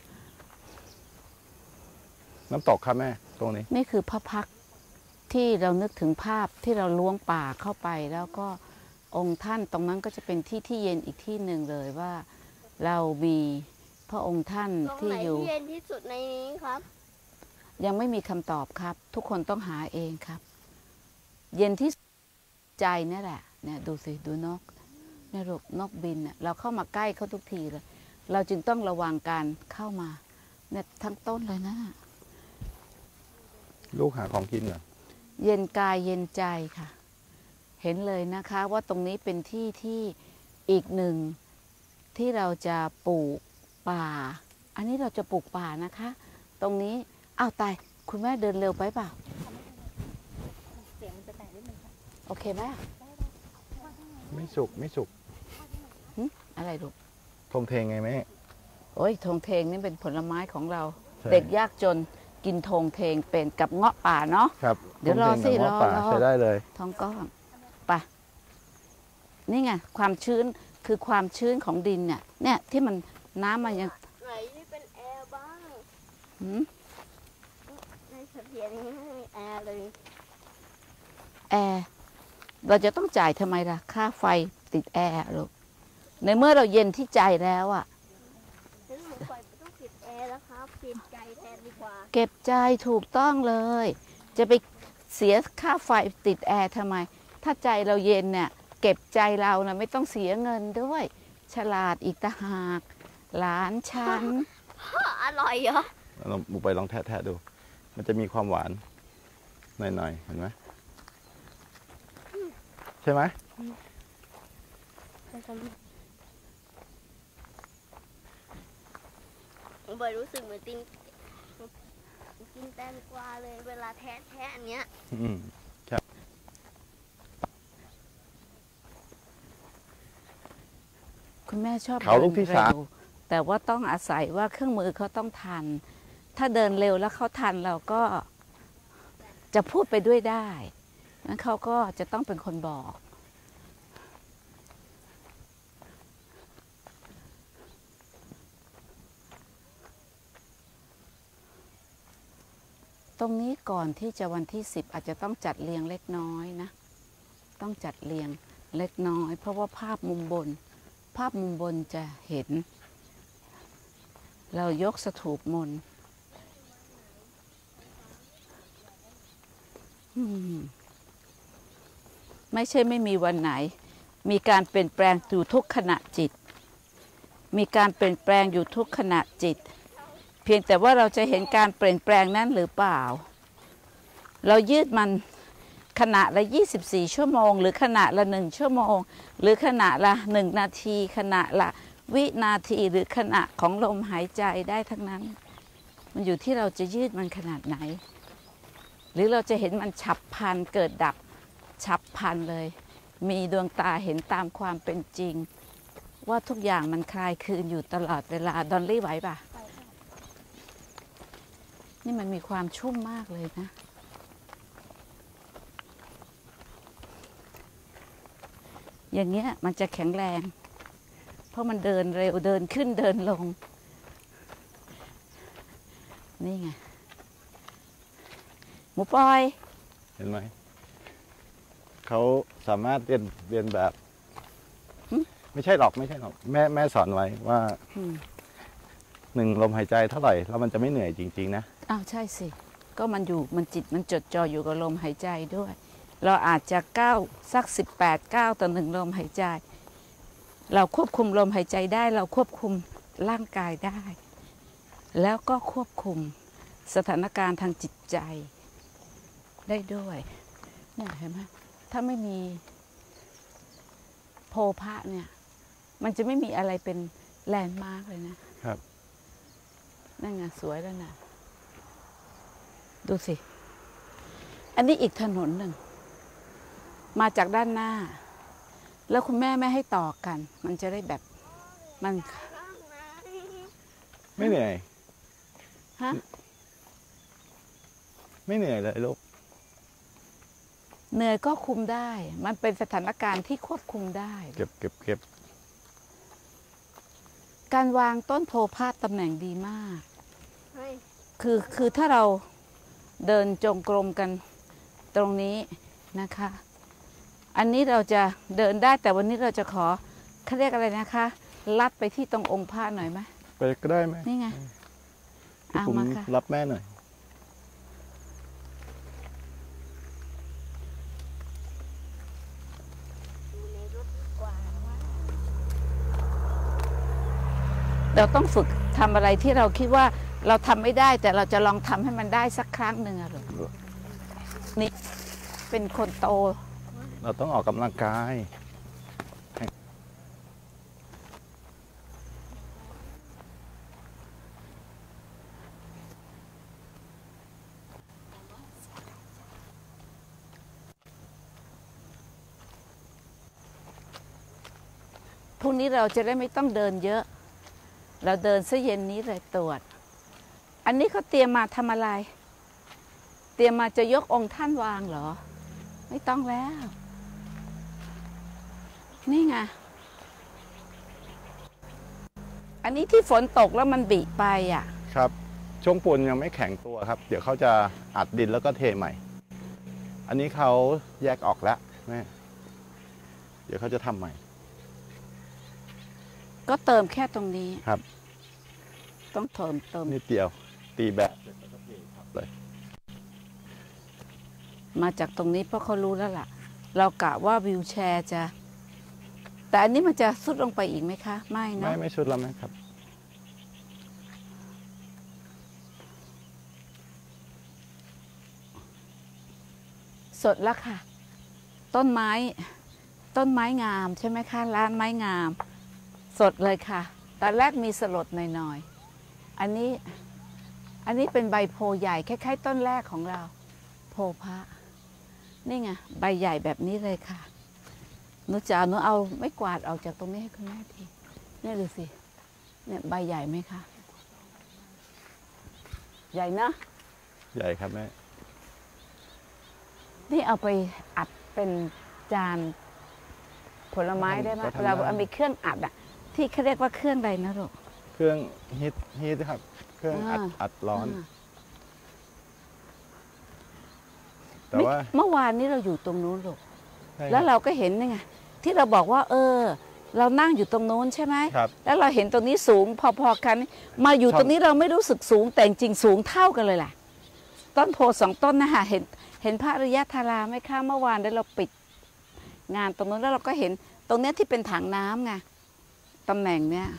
น้ำตกครับแม่ตรงนี้นี่คือพระพักตร์ที่เรานึกถึงภาพที่เราล้วงป่าเข้าไปแล้วก็องค์ท่านตรงนั้นก็จะเป็นที่เย็นอีกที่หนึ่งเลยว่าเรามีพระองค์ท่านตรงที่ไหนอยู่ที่เย็นที่สุดในนี้ครับยังไม่มีคำตอบครับ ทุกคนต้องหาเองครับ เย็นที่ใจนี่แหละเนี่ยดูสิดูนกเนี่ยลูกนกบินเนี่ยเราเข้ามาใกล้เขาทุกทีเลยเราจึงต้องระวังการเข้ามาเนี่ยทั้งต้นเลยนะลูกหาของกินเหรอเย็นกายเย็นใจค่ะ เห็นเลยนะคะว่าตรงนี้เป็นที่ที่อีกหนึ่งที่เราจะปลูกป่า อันนี้เราจะปลูกป่านะคะ ตรงนี้อ้าวตายคุณแม่เดินเร็วไปเปล่าเสียงมันจะแตกนิดนึงค่ะโอเคไหมไม่สุกไม่สุกอะไรลูกทงเทงไงแม่โอ้ยทงเทงนี่เป็นผลไม้ของเราใช่เด็กยากจนกินทงเทงเป็นกับเงาะป่าเนาะครับเดี๋ยวรอสิทงเทงกับเงาะป่ารอใช้ได้เลยท้องก้อนไปนี่ไงความชื้นคือความชื้นของดินเนี่ยที่มันน้ำมันยังไหนที่เป็นแอร์บ้างหืมในเสถียรนี้ไม่มีแอร์เลยแอร์เราจะต้องจ่ายทำไมล่ะ ค่าไฟติดแอร์ลูกในเมื่อเราเย็นที่ใจแล้วอะฉันสงสัยต้องปิดแอร์แล้วครับปิดใจแทนดีกว่าเก็บใจถูกต้องเลย จะไปเสียค่าไฟติดแอร์ทำไม ถ้าใจเราเย็นเนี่ยเก็บใจเรานะไม่ต้องเสียเงินด้วย ฉลาดอีกต่างหากหลานฉันอร่อยเหรอลองบุกไปลองแทะๆดู มันจะมีความหวานหน่อยๆเห็นไหมใช่ไหมเบยรู้สึกเหมือนกินแตงกวาเลยเวลาแทะอันเนี้ยอืมคุณแม่ชอบเขาลูกที่ดินสามเร็วแต่ว่าต้องอาศัยว่าเครื่องมือเขาต้องทัน ถ้าเดินเร็วแล้วเขาทันเราก็จะพูดไปด้วยได้นั้นเขาก็จะต้องเป็นคนบอก ตรงนี้ก่อนที่จะวันที่ 10อาจจะต้องจัดเรียงเล็กน้อยนะ ต้องจัดเรียงเล็กน้อย เพราะว่าภาพมุมบนจะเห็น เรายกสถูปมนต์ไม่ใช่ไม่มีวันไหน มีการเปลี่ยนแปลงอยู่ทุกขณะจิต มีการเปลี่ยนแปลงอยู่ทุกขณะจิต เพียงแต่ว่าเราจะเห็นการเปลี่ยนแปลงนั้นหรือเปล่า เรายืดมันขณะละ24ชั่วโมงหรือขณะละ1ชั่วโมงหรือขณะละ1นาทีขณะละวินาทีหรือขณะของลมหายใจได้ทั้งนั้น มันอยู่ที่เราจะยืดมันขนาดไหน หรือเราจะเห็นมันฉับพลันเกิดดับฉับพลันเลย มีดวงตาเห็นตามความเป็นจริง ว่าทุกอย่างมันคลายคืนอยู่ตลอดเวลาดอลลี่ไหวป่ะ นี่มันมีความชุ่มมากเลยนะ อย่างเงี้ยมันจะแข็งแรง เพราะมันเดินเร็วเดินขึ้นเดินลง นี่ไง หมูปอยเห็นไหม เขาสามารถเรียนแบบ ไม่ใช่หรอกแม่สอนไว้ว่า 1 ลมหายใจเท่าไหร่แล้วมันจะไม่เหนื่อยจริงๆนะอ้าวใช่สิ ก็มันอยู่มันจิตมันจดจ่ออยู่กับลมหายใจด้วย เราอาจจะก้าวสัก18ก้าวต่อ1ลมหายใจ เราควบคุมลมหายใจได้เราควบคุมร่างกายได้ แล้วก็ควบคุมสถานการณ์ทางจิตใจได้ด้วยเนี่ยเห็นไหมถ้าไม่มีโพพะเนี่ยมันจะไม่มีอะไรเป็นแลนด์มาร์กเลยนะครับ นั่นไงสวยแล้วนะดูสิ อันนี้อีกถนนหนึ่งมาจากด้านหน้า แล้วคุณแม่ไม่ให้ต่อกัน มันจะได้แบบมันไม่เหนื่อยฮะไม่เหนื่อยเลยลูกเหนื่อยก็คุมได้ มันเป็นสถานการณ์ที่ควบคุมได้เก็บการวางต้นโพพาดตำแหน่งดีมากเฮ้ยคือถ้าเราเดินจงกรมกันตรงนี้นะคะ อันนี้เราจะเดินได้แต่วันนี้เราจะขอเขาเรียกอะไรนะคะ ลัดไปที่ตรงองค์พระหน่อยไหมไปก็ได้ไหมนี่ไง เอาผมมาค่ะรับแม่หน่อยอยู่ในรถดีกว่าว่าเราต้องฝึกทำอะไรที่เราคิดว่าเราทำไม่ได้แต่เราจะลองทำให้มันได้สักครั้งหนึ่งอะลูกนี่เป็นคนโตเราต้องออกกำลังกายพรุ่งนี้เราจะได้ไม่ต้องเดินเยอะ เราเดินซะเย็นนี้เลยตรวจ อันนี้เขาเตรียมมาทำอะไร เตรียมมาจะยกองค์ท่านวางเหรอ ไม่ต้องแล้ว นี่ไง อันนี้ที่ฝนตกแล้วมันบิไปอ่ะครับ ช่วงปูนยังไม่แข็งตัวครับ เดี๋ยวเขาจะอัดดินแล้วก็เทใหม่ อันนี้เขาแยกออกแล้วแม่เดี๋ยวเขาจะทำใหม่ก็เติมแค่ตรงนี้ครับต้องเติมนิดเดียวตีแบบเลยมาจากตรงนี้เพราะเขารู้แล้วล่ะ เรากะว่าวิวแชร์จะ แต่อันนี้มันจะสุดลงไปอีกไหมคะ ไม่เนอะไม่ชุดแล้วไหมครับสดแล้วค่ะ ต้นไม้งามใช่ไหมคะร้านไม้งาม สดเลยค่ะตอนแรกมีสลดหน่อยๆอันนี้เป็นใบโพใหญ่คล้ายๆต้นแรกของเรา โพพระนี่ไงใบใหญ่แบบนี้เลยค่ะหนูเอาไม่กวาดออกจากตรงนี้ให้คุณแม่ทีนี่ดูสิเนี่ยใบใหญ่ไหมคะใหญ่นะใหญ่ครับแม่นี่เอาไปอัดเป็นจานผลไม้ได้ไหมเราเอามีเครื่องอัดอะที่เขาเรียกว่าเครื่องใดนะลูกเครื่องฮีทครับ เครื่องอัดร้อน แต่ว่าเมื่อวานนี้เราอยู่ตรงนู้นลูกใช่ครับแล้วเราก็เห็นนี่ไงที่เราบอกว่า เรานั่งอยู่ตรงนู้นใช่ไหมครับแล้วเราเห็นตรงนี้สูงพอๆกัน มาอยู่ตรงนี้เราไม่รู้สึกสูงแต่จริงๆสูงเท่ากันเลยแหละต้นโพสองต้นนะคะเห็นพระอริยธาราไหมคะเมื่อวานได้เราปิดงานตรงนู้นแล้วเราก็เห็นตรงเนี้ยที่เป็นถังน้ำไงตำแหน่งเนี้ย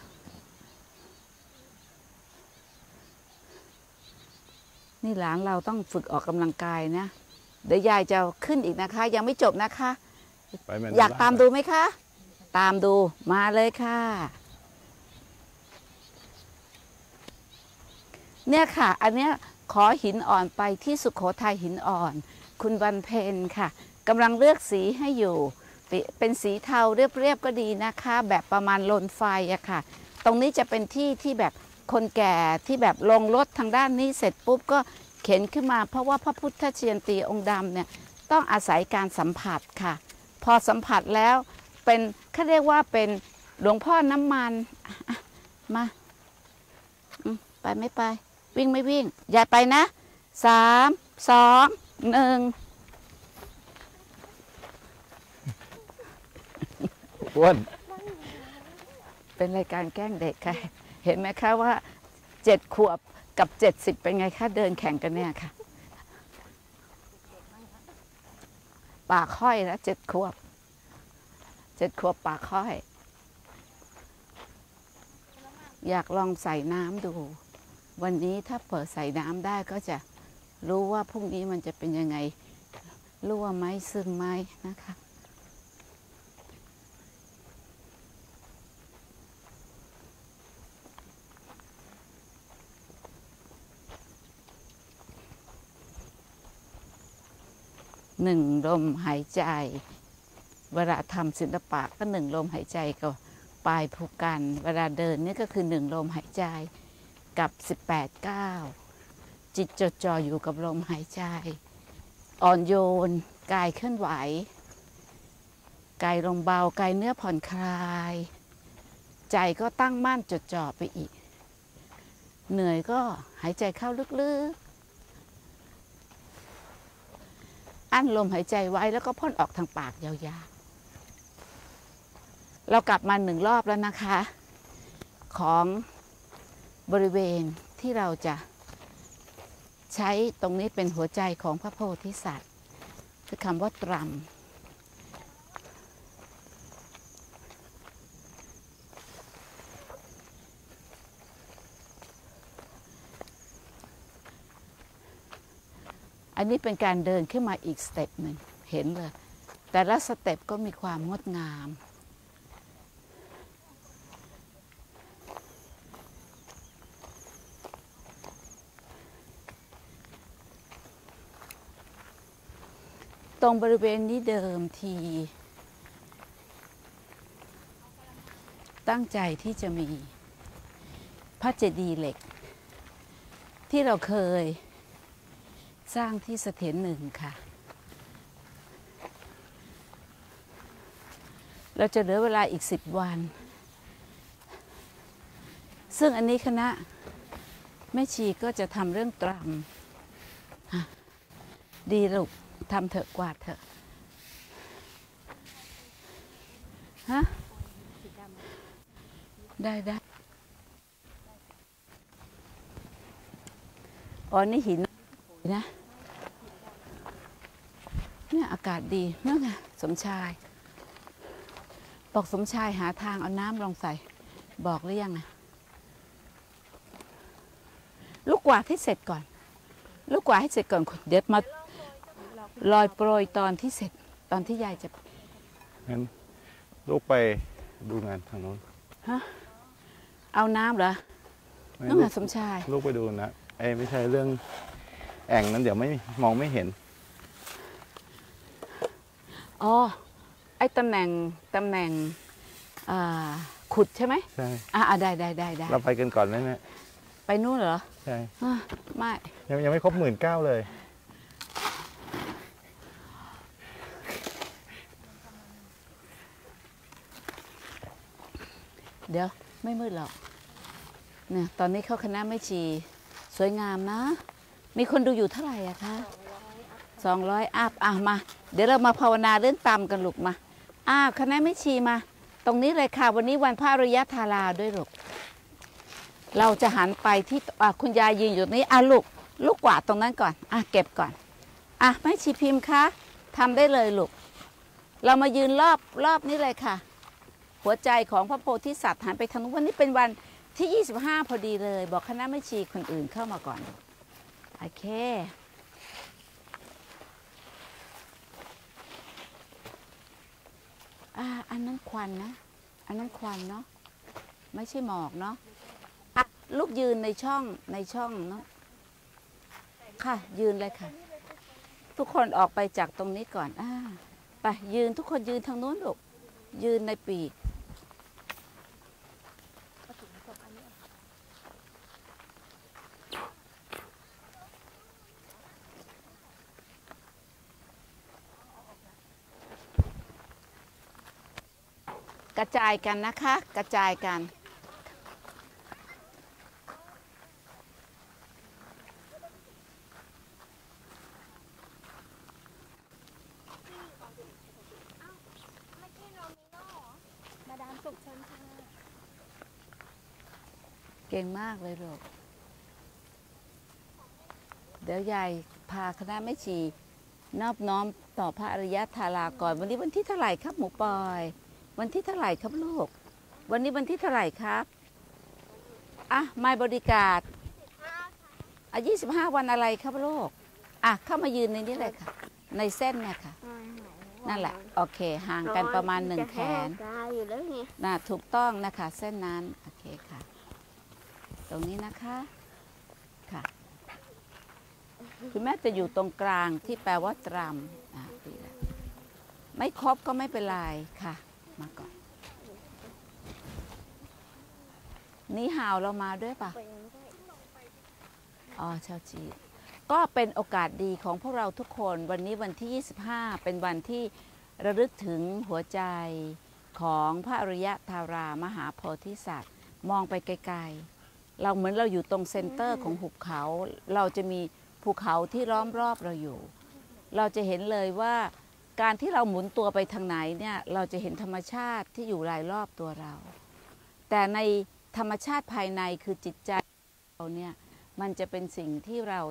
นี่หลานเราต้องฝึกออกกำลังกายนะเดี๋ยวยายจะขึ้นอีกนะคะ ยังไม่จบนะคะไปแมนอยากตามดูไหมคะ ตามดูมาเลยค่ะ เนี่ยค่ะ อันเนี้ยขอหินอ่อนไปที่สุโขทัยหินอ่อน คุณวันเพ็ญค่ะกำลังเลือกสีให้อยู่ เป็นสีเทาเรียบๆก็ดีนะคะ แบบประมาณลนไฟอะค่ะ ตรงนี้จะเป็นที่แบบคนแก่ที่แบบลงรถทางด้านนี้เสร็จปุ๊บก็เข็นขึ้นมา เพราะว่าพระพุทธเชียนตีองค์ดำเนี่ยต้องอาศัยการสัมผัสค่ะ พอสัมผัสแล้วเป็นเขาเรียกว่าเป็นหลวงพ่อน้ำมันมาไปไม่ไป วิ่งไม่วิ่ง อย่าไปนะ 3 2 1 อ้วนเป็นรายการแกล้งเด็กค่ะ เห็นไหมคะว่า7 ขวบกับ70เป็นไงคะเดินแข่งกันเนี่ยค่ะปากห้อยแล้ว7 ขวบปากห้อย อยากลองใส่น้ำดู วันนี้ถ้าเปิดใส่น้ำได้ก็จะรู้ว่าพรุ่งนี้มันจะเป็นยังไงรั่วไหมซึมไหมนะคะ1 ลมหายใจเวลาทำศิลปะก็1 ลมหายใจกับปลายภูกันเวลาเดินนี่ก็คือ1 ลมหายใจกับ18 ก้าวจิตจดจ่ออยู่กับลมหายใจอ่อนโยนกายเคลื่อนไหวกายลงเบากายเนื้อผ่อนคลายใจก็ตั้งมั่นจดจ่อไปอีกเหนื่อยก็หายใจเข้าลึกๆอั้นลมหายใจไว้แล้วก็พ่นออกทางปากยาวๆเรากลับมา1 รอบแล้วนะคะของบริเวณที่เราจะใช้ตรงนี้เป็นหัวใจของพระโพธิสัตว์คือคำว่าตรัมอันนี้เป็นการเดินขึ้นมาอีกสเต็ปหนึ่งเห็นเลยแต่ละสเต็ปก็มีความงดงามตรงบริเวณนี้เดิมทีตั้งใจที่จะมีพระเจดีย์เหล็กที่เราเคยสร้างที่เสถียรหนึ่งค่ะเราจะเหลือเวลาอีก10 วันซึ่งอันนี้คณะแม่ชีก็จะทำเรื่องตรำดีลูกทำเถอะกวาดเถอะฮะได้อ๋อนี่หินนะเนี่ยอากาศดีนั่นไงสมชายบอกสมชายหาทางเอาน้ำลองใส่บอกหรือยังไงลูกกวาดให้เสร็จก่อนลูกกวาดให้เสร็จก่อนเดี๋ยวมาลอยโปรยตอนที่เสร็จตอนที่ยายจะงั้นลูกไปดูงานทางโน้นฮะเอาน้ำเหรอน้องหาสมชายลูกไปดูนะไม่ใช่เรื่องแอ่งนั้นเดี๋ยวมองไม่เห็นอ๋อไอ้ตำแหน่งขุดใช่ไหมใช่ได้เราไปกันก่อนไหมแม่ไปนู่นเหรอใช่ไม่ยังไม่ครบ19,000เลยเดี๋ยวไม่มืดหรอกเนี่ยตอนนี้เข้าคณะไม่ชีสวยงามนะมีคนดูอยู่เท่าไหร่อะคะ200 อัพมาเดี๋ยวเรามาภาวนาเรื่องตามกันลูกมาคณะไม่ชีมาตรงนี้เลยค่ะวันนี้วันพระอริยธาราด้วยลูกเราจะหันไปที่คุณยายยืนอยู่ตรงนี้ลูกกวาดตรงนั้นก่อนเก็บก่อนแม่ชีพิมพ์คะทำได้เลยลูกเรามายืนรอบนี้เลยค่ะหัวใจของพระโพธิสัตว์หันไปทางนู้นวันนี้เป็นวันที่25พอดีเลยบอกคณะแม่ชีคนอื่นเข้ามาก่อนโอเคอันนั้นควันนะอันนั้นควันเนาะไม่ใช่หมอกเนาะลูกยืนในช่องเนาะค่ะยืนเลยค่ะทุกคนออกไปจากตรงนี้ก่อนไปยืนทุกคนยืนทางโน้นลูกยืนในปีกกระจายกันนะคะกระจายกันเก่งมากเลยลูกเดี๋ยวยายพาคณะแม่ชีนอบน้อมต่อพระอริยธาราก่อนวันนี้วันที่เท่าไหร่ครับหมูปอยวันที่เท่าไหร่ครับลูกวันนี้วันที่เท่าไหร่ครับไม่บริการ25 วันอะไรครับลูกเข้ามายืนในนี้เลยค่ะในเส้นเนี่ยค่ะนั่นแหละโอเคห่างกันประมาณ1 แขนถูกต้องนะคะเส้นนั้นโอเคค่ะตรงนี้นะคะค่ะคุณแม่จะอยู่ตรงกลางที่แปลว่าตรำดีแล้วไม่ครบก็ไม่เป็นไรค่ะมาก่อนนี่ฮาวเรามาด้วยปะชาวจีนก็เป็นโอกาสดีของพวกเราทุกคนวันนี้วันที่25เป็นวันที่ระลึกถึงหัวใจของพระอริยธารามหาโพธิสัตว์มองไปไกลๆเราเหมือนเราอยู่ตรงเซนเตอร์ของหุบเขาเราจะมีภูเขาที่ล้อมรอบเราอยู่เราจะเห็นเลยว่าการที่เราหมุนตัวไปทางไหนเนี่ยเราจะเห็นธรรมชาติที่อยู่รายรอบตัวเราแต่ในธรรมชาติภายในคือจิตใจเราเนี่ยมันจะเป็นสิ่งที่เรา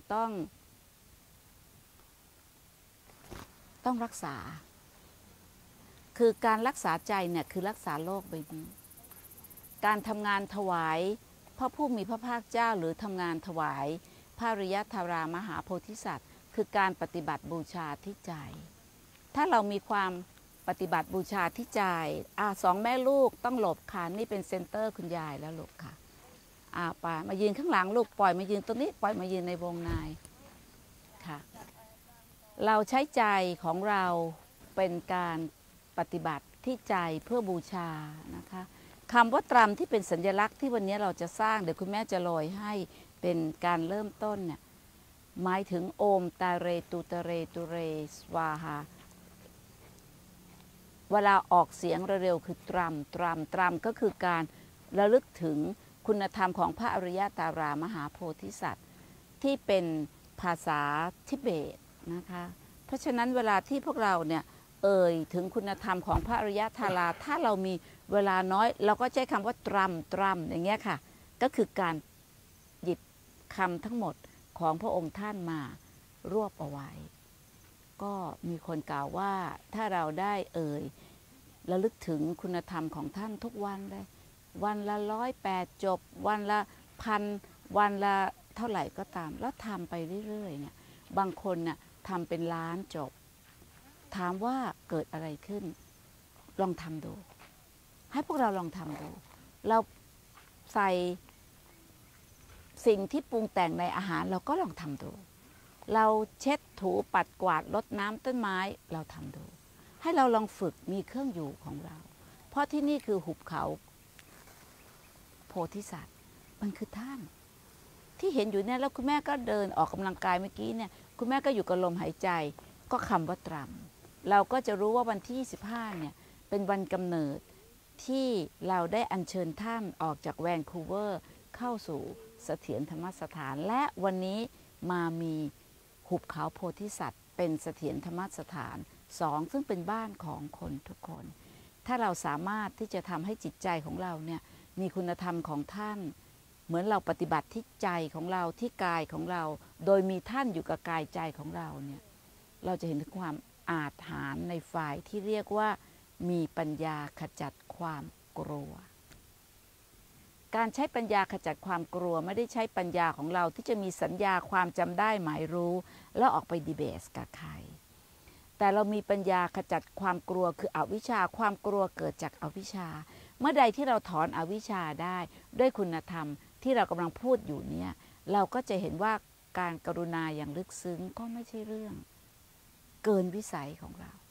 ต้องรักษาคือการรักษาใจเนี่ยคือรักษาโลกใบนี้การทำงานถวายพระผู้มีพระภาคเจ้าหรือทำงานถวายพระอริยธารามหาโพธิสัตว์คือการปฏิบัติบูชาที่ใจถ้าเรามีความปฏิบัติบูชาที่ใจสองแม่ลูกต้องหลบค่ะนี่เป็นเซนเตอร์คุณยายแล้วลูกค่ะไปมายืนข้างหลังลูกปล่อยมายืนตรงนี้ปล่อยมายืนในวงในค่ะเราใช้ใจของเราเป็นการปฏิบัติที่ใจเพื่อบูชานะคะคำว่าตรัมที่เป็นสัญลักษณ์ที่วันนี้เราจะสร้างเดี๋ยวคุณแม่จะโรยให้เป็นการเริ่มต้นเนี่ยหมายถึงโอมตาเรตุตะเรตุเรสวาหาเวลาออกเสียงเร็วๆคือตรัมตรัมตรัมก็คือการระลึกถึงคุณธรรมของพระอริยตารามหาโพธิสัตว์ที่เป็นภาษาทิเบตนะคะเพราะฉะนั้นเวลาที่พวกเราเนี่ยถึงคุณธรรมของพระอริยธาราถ้าเรามีเวลาน้อยเราก็ใช้คำว่าตรัมตรัมอย่างเงี้ยค่ะก็คือการหยิบคำทั้งหมดของพระองค์ท่านมารวบเอาไว้ก็มีคนกล่าวว่าถ้าเราได้ระลึกถึงคุณธรรมของท่านทุกวันเลยวันละ108 จบวันละ1,000วันละเท่าไหร่ก็ตามแล้วทำไปเรื่อยๆเนี่ยบางคนน่ะทำเป็นล้านจบถามว่าเกิดอะไรขึ้นลองทำดูให้พวกเราลองทำดูเราใส่สิ่งที่ปรุงแต่งในอาหารเราก็ลองทำดูเราเช็ดถูปัดกวาดรดน้ำต้นไม้เราทำดูให้เราลองฝึกมีเครื่องอยู่ของเราเพราะที่นี่คือหุบเขาโพธิสัตว์มันคือท่านที่เห็นอยู่เนี่ยแล้วคุณแม่ก็เดินออกกำลังกายเมื่อกี้เนี่ยคุณแม่ก็อยู่กับลมหายใจก็คำว่าตรัมเราก็จะรู้ว่าวันที่25เนี่ยเป็นวันกำเนิดที่เราได้อัญเชิญท่านออกจากแวนคูเวอร์เข้าสู่เสถียรธรรมสถานและวันนี้มามีหุบเขาโพธิสัตว์เป็นเสถียรธรรมสถาน2ซึ่งเป็นบ้านของคนทุกคนถ้าเราสามารถที่จะทำให้จิตใจของเราเนี่ยมีคุณธรรมของท่านเหมือนเราปฏิบัติที่ใจของเราที่กายของเราโดยมีท่านอยู่กับกายใจของเราเนี่ยเราจะเห็นถึงความอาจหาญในฝ่ายที่เรียกว่ามีปัญญาขจัดความกลัวการใช้ปัญญาขจัดความกลัวไม่ได้ใช้ปัญญาของเราที่จะมีสัญญาความจำได้หมายรู้แล้วออกไปดีเบตกับใครแต่เรามีปัญญาขจัดความกลัวคืออวิชชาความกลัวเกิดจากอวิชชาเมื่อใดที่เราถอนอวิชชาได้ด้วยคุณธรรมที่เรากำลังพูดอยู่เนี่ยเราก็จะเห็นว่าการกรุณาอย่างลึกซึ้งก็ไม่ใช่เรื่องเกินวิสัยของเรา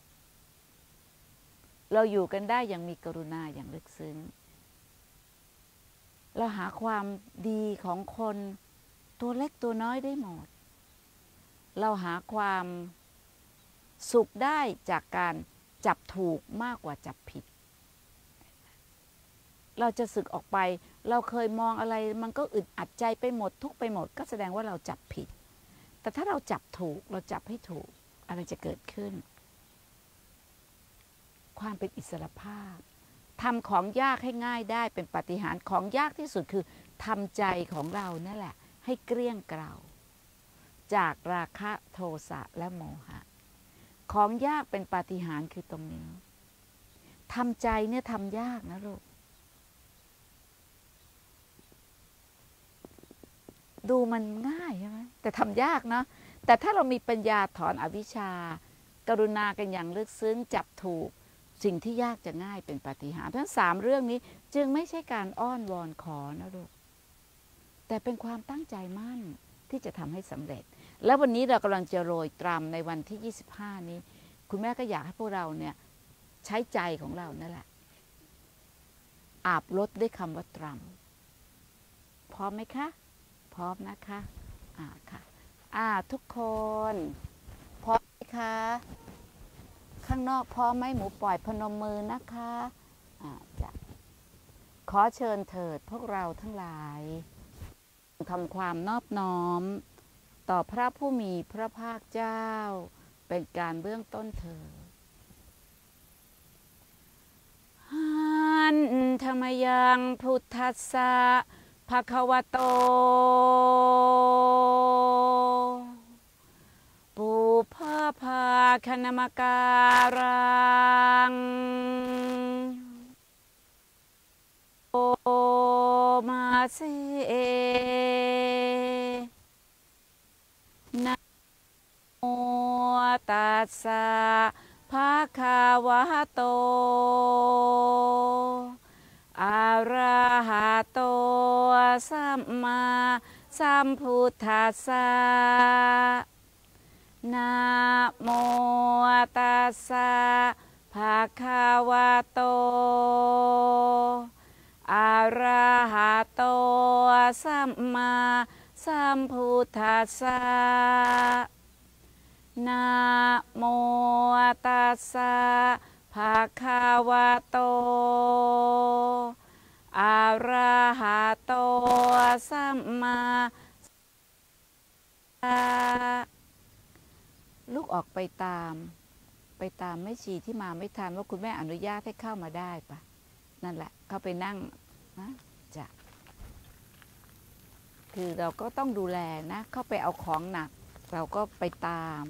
เราอยู่กันได้อย่างมีกรุณาอย่างลึกซึ้งเราหาความดีของคนตัวเล็กตัวน้อยได้หมดเราหาความสุขได้จากการจับถูกมากกว่าจับผิดเราจะสึกออกไปเราเคยมองอะไรมันก็อึดอัดใจไปหมดทุกไปหมดก็แสดงว่าเราจับผิดแต่ถ้าเราจับถูกเราจับให้ถูกอะไรจะเกิดขึ้นความเป็นอิสรภาพทำของยากให้ง่ายได้เป็นปาฏิหาริย์ของยากที่สุดคือทำใจของเรานั่นแหละให้เกลี้ยงเกลาจากราคะโทสะและโมหะของยากเป็นปาฏิหาริย์คือตรงนี้ทำใจเนี่ยทำยากนะลูกดูมันง่ายใช่ไหมแต่ทำยากเนาะแต่ถ้าเรามีปัญญาถอนอวิชชากรุณากันอย่างลึกซึ้งจับถูกสิ่งที่ยากจะง่ายเป็นปาฏิหาริย์ทั้ง3เรื่องนี้จึงไม่ใช่การอ้อนวอนขอนะลูกแต่เป็นความตั้งใจมั่นที่จะทำให้สำเร็จแล้ววันนี้เรากำลังจะโรยตรัมในวันที่25นี้คุณแม่ก็อยากให้พวกเราเนี่ยใช้ใจของเรานั่นแหละอาบรดด้วยคำว่าตรัมพร้อมไหมคะพร้อมนะคะค่ะทุกคนพร้อมไหมคะข้างนอกพร้อมไหมหมูปล่อยพนมมือนะคะจะขอเชิญเถิดพวกเราทั้งหลายทำความนอบน้อมต่อพระผู้มีพระภาคเจ้าเป็นการเบื้องต้นเถิดหันธรรมยังพุทธัสสะภะคะวะโตปุพพาคณมการังโอมาเสนะสสะภะคะวะโตอะระหะโตสัมมาสัมพุทธัสสะนะโมตัสสะภะคะวะโตอะระหะโตสัมมาสัมพุทธัสสะนะโมตัสสะภะคะวะโตอะระหะโตสัมมาลูกออกไปตามแม่ชีที่มาไม่ทันว่าคุณแม่อนุญาตให้เข้ามาได้ปะนั่นแหละเข้าไปนั่งนะจ้ะคือเราก็ต้องดูแลนะเข้าไปเอาของหนักเราก็ไปตาม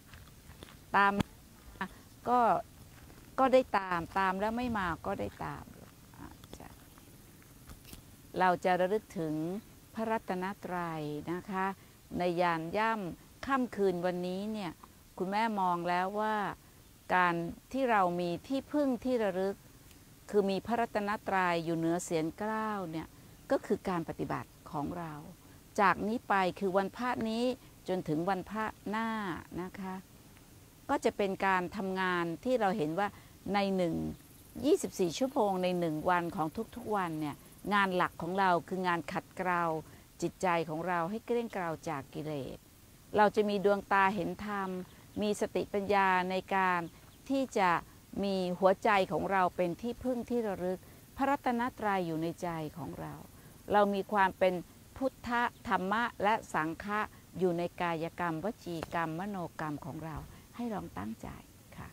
ก็ได้ตามแล้วไม่มาก็ได้ตามจ้ะเราจะระลึกถึงพระรัตนตรัยนะคะในยามย่ำค่ำคืนวันนี้เนี่ยคุณแม่มองแล้วว่าการที่เรามีที่พึ่งที่ระลึกคือมีพระรัตนตรัยอยู่เหนือเสียงเกล้าเนี่ยก็คือการปฏิบัติของเราจากนี้ไปคือวันพระนี้จนถึงวันพระหน้านะคะก็จะเป็นการทำงานที่เราเห็นว่าใน24 ชั่วโมงใน1วันของทุกๆวันเนี่ยงานหลักของเราคืองานขัดเกลาจิตใจของเราให้เกลี้ยงเกลาจากกิเลสเราจะมีดวงตาเห็นธรรมมีสติปัญญาในการที่จะมีหัวใจของเราเป็นที่พึ่งที่ระลึกพระรัตนตรัยอยู่ในใจของเราเรามีความเป็นพุทธธรรมะและสังฆะอยู่ในกายกรรมวจีกรรมมโนกรรมของเราให้ลองตั้งใจค่ะ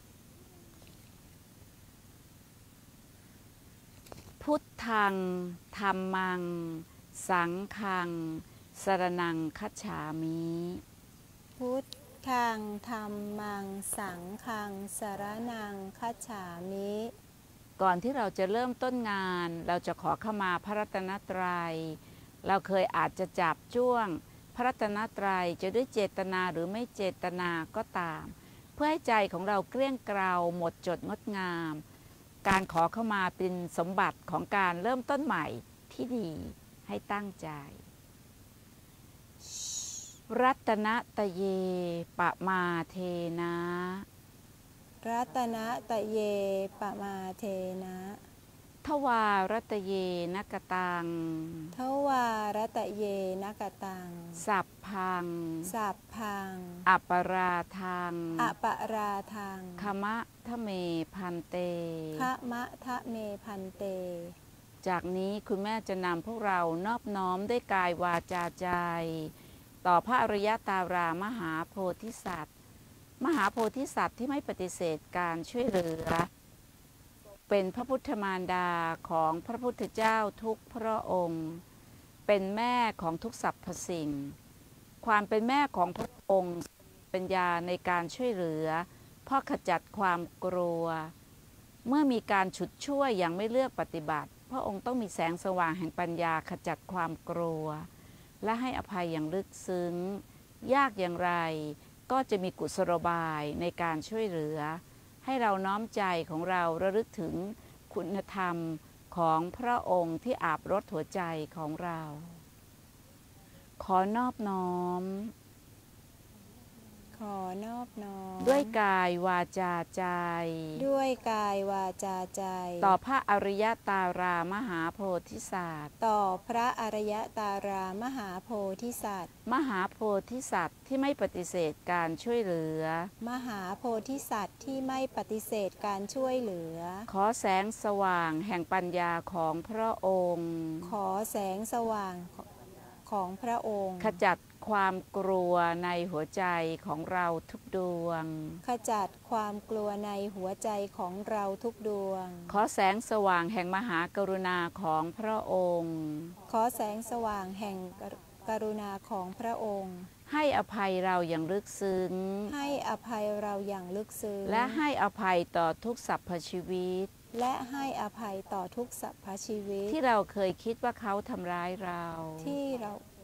พุทธังธัมมังสังฆังสรณังคัจฉามิพุทธังธัมมังสังฆังสรณังคัจฉามิก่อนที่เราจะเริ่มต้นงานเราจะขอเข้ามาพระรัตนตรัยเราเคยอาจจะจับจ้วงพระรัตนตรัยจะด้วยเจตนาหรือไม่เจตนาก็ตามเพื่อให้ใจของเราเกลี้ยงเกลาหมดจดงดงามการขอเข้ามาเป็นสมบัติของการเริ่มต้นใหม่ที่ดีให้ตั้งใจรัตนตเยปะมาเทนะรัตนตเยปะมาเทนะทวารัตเยนกตังทวารัตเยนกตังสัพพังอัปราทังขมะทะเมพันเตจากนี้คุณแม่จะนำพวกเรานอบน้อมด้วยกายวาจาใจต่อพระอริยตารามหาโพธิสัตว์ที่ไม่ปฏิเสธการช่วยเหลือเป็นพระพุทธมารดาของพระพุทธเจ้าทุกพระองค์เป็นแม่ของทุกสรรพสิ่งความเป็นแม่ของพระองค์ปัญญาในการช่วยเหลือเพื่อขจัดความกลัวเมื่อมีการฉุดช่วยอย่างไม่เลือกปฏิบัติพระองค์ต้องมีแสงสว่างแห่งปัญญาขจัดความกลัวและให้อภัยอย่างลึกซึ้งยากอย่างไรก็จะมีกุศโลบายในการช่วยเหลือให้เราน้อมใจของเราระลึกถึงคุณธรรมของพระองค์ที่อาบรถหัวใจของเราขอนอบน้อมด้วยกายวาจาใจต่อพระอริยตารามหาโพธิสัตว์มหาโพธิสัตว์ที่ไม่ปฏิเสธการช่วยเหลือขอแสงสว่างแห่งปัญญาของพระองค์ขจัดความกลัวในหัวใจของเราทุกดวงขอแสงสว่างแห่งมหากรุณาของพระองค์ให้อภัยเราอย่างลึกซึ้งและให้อภัยต่อทุกสรรพชีวิตที่เราเคยคิดว่าเขาทำร้ายเรา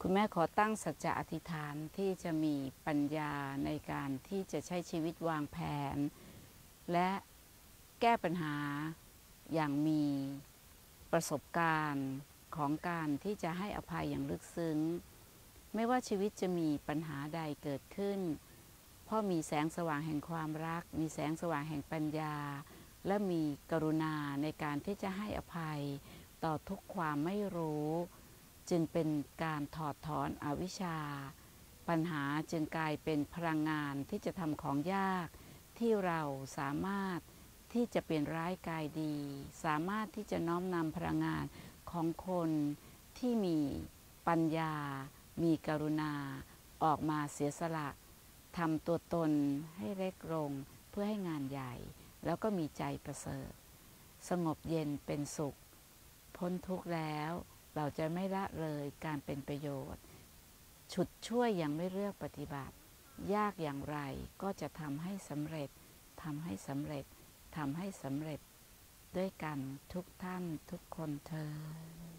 คุณแม่ขอตั้งสัจจะอธิษฐานที่จะมีปัญญาในการที่จะใช้ชีวิตวางแผนและแก้ปัญหาอย่างมีประสบการณ์ของการที่จะให้อภัยอย่างลึกซึ้งไม่ว่าชีวิตจะมีปัญหาใดเกิดขึ้นเพราะมีแสงสว่างแห่งความรักมีแสงสว่างแห่งปัญญาและมีกรุณาในการที่จะให้อภัยต่อทุกความไม่รู้จึงเป็นการถอดถอนอวิชชาปัญหาจึงกลายเป็นพลังงานที่จะทำของยากที่เราสามารถที่จะเป็นร้ายกายดีสามารถที่จะน้อมนำพลังงานของคนที่มีปัญญามีกรุณาออกมาเสียสละทำตัวตนให้เล็กลงเพื่อให้งานใหญ่แล้วก็มีใจประเสริฐสงบเย็นเป็นสุขพ้นทุกข์แล้วเราจะไม่ละเลยการเป็นประโยชน์ฉุดช่วยอย่างไม่เลือกปฏิบัติยากอย่างไรก็จะทำให้สำเร็จทำให้สำเร็จทำให้สำเร็จด้วยกันทุกท่านทุกคนเถิด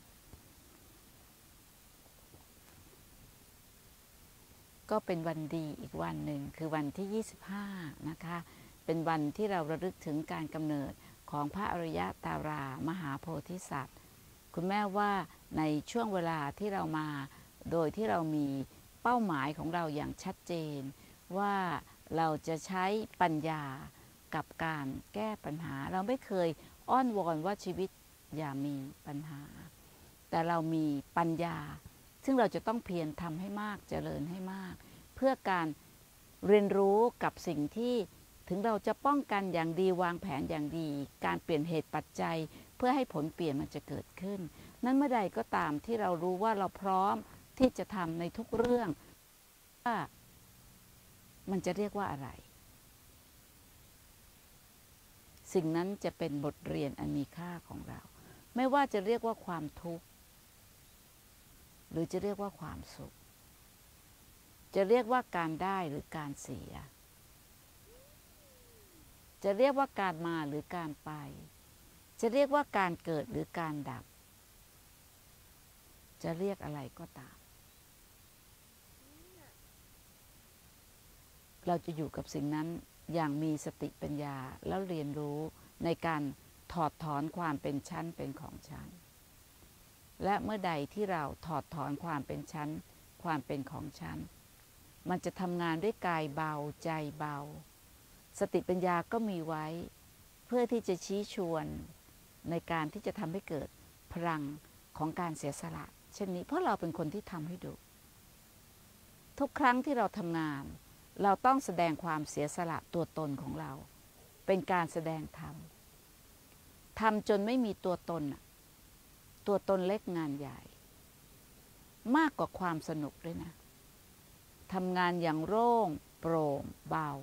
ก็เป็นวันดีอีกวันหนึ่งคือวันที่25นะคะเป็นวันที่เราระลึกถึงการกำเนิดของพระอริยตารามหาโพธิสัตว์คุณแม่ว่าในช่วงเวลาที่เรามาโดยที่เรามีเป้าหมายของเราอย่างชัดเจนว่าเราจะใช้ปัญญากับการแก้ปัญหาเราไม่เคยอ้อนวอนว่าชีวิตอย่ามีปัญหาแต่เรามีปัญญาซึ่งเราจะต้องเพียรทำให้มากเจริญให้มากเพื่อการเรียนรู้กับสิ่งที่ถึงเราจะป้องกันอย่างดีวางแผนอย่างดีการเปลี่ยนเหตุปัจจัยเพื่อให้ผลเปลี่ยนมันจะเกิดขึ้นนั้นเมื่อใดก็ตามที่เรารู้ว่าเราพร้อมที่จะทำในทุกเรื่องว่ามันจะเรียกว่าอะไรสิ่งนั้นจะเป็นบทเรียนอันมีค่าของเราไม่ว่าจะเรียกว่าความทุกข์หรือจะเรียกว่าความสุขจะเรียกว่าการได้หรือการเสียจะเรียกว่าการมาหรือการไปจะเรียกว่าการเกิดหรือการดับจะเรียกอะไรก็ตามเราจะอยู่กับสิ่งนั้นอย่างมีสติปัญญาแล้วเรียนรู้ในการถอดถอนความเป็นชั้นเป็นของชั้นและเมื่อใดที่เราถอดถอนความเป็นชั้นความเป็นของชั้นมันจะทำงานด้วยกายเบาใจเบาสติปัญญาก็มีไว้เพื่อที่จะชี้ชวนในการที่จะทำให้เกิดพลังของการเสียสละเช่นนี้เพราะเราเป็นคนที่ทำให้ดูทุกครั้งที่เราทำงานเราต้องแสดงความเสียสละตัวตนของเราเป็นการแสดงธรรมทำจนไม่มีตัวตนตัวตนเล็กงานใหญ่มากกว่าความสนุกด้วยนะทำงานอย่างโล่งโปร่งเบา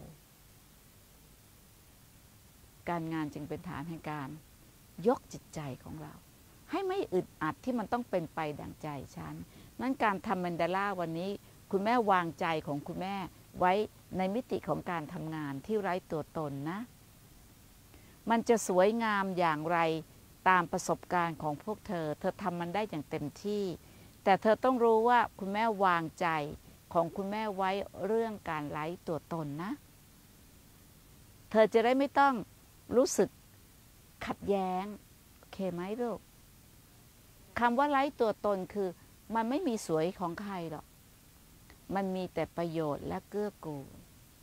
การงานจึงเป็นฐานแห่งการยกจิตใจของเราให้ไม่อึดอัดที่มันต้องเป็นไปดั่งใจฉันนั้นการทำมันดาล่าวันนี้คุณแม่วางใจของคุณแม่ไว้ในมิติของการทำงานที่ไร้ตัวตนนะมันจะสวยงามอย่างไรตามประสบการณ์ของพวกเธอทำมันได้อย่างเต็มที่แต่เธอต้องรู้ว่าคุณแม่วางใจของคุณแม่ไว้เรื่องการไร้ตัวตนนะเธอจะได้ไม่ต้องรู้สึกขัดแย้งโอเคไหมลูกคำว่าไร้ตัวตนคือมันไม่มีสวยของใครหรอกมันมีแต่ประโยชน์และเกื้อกูล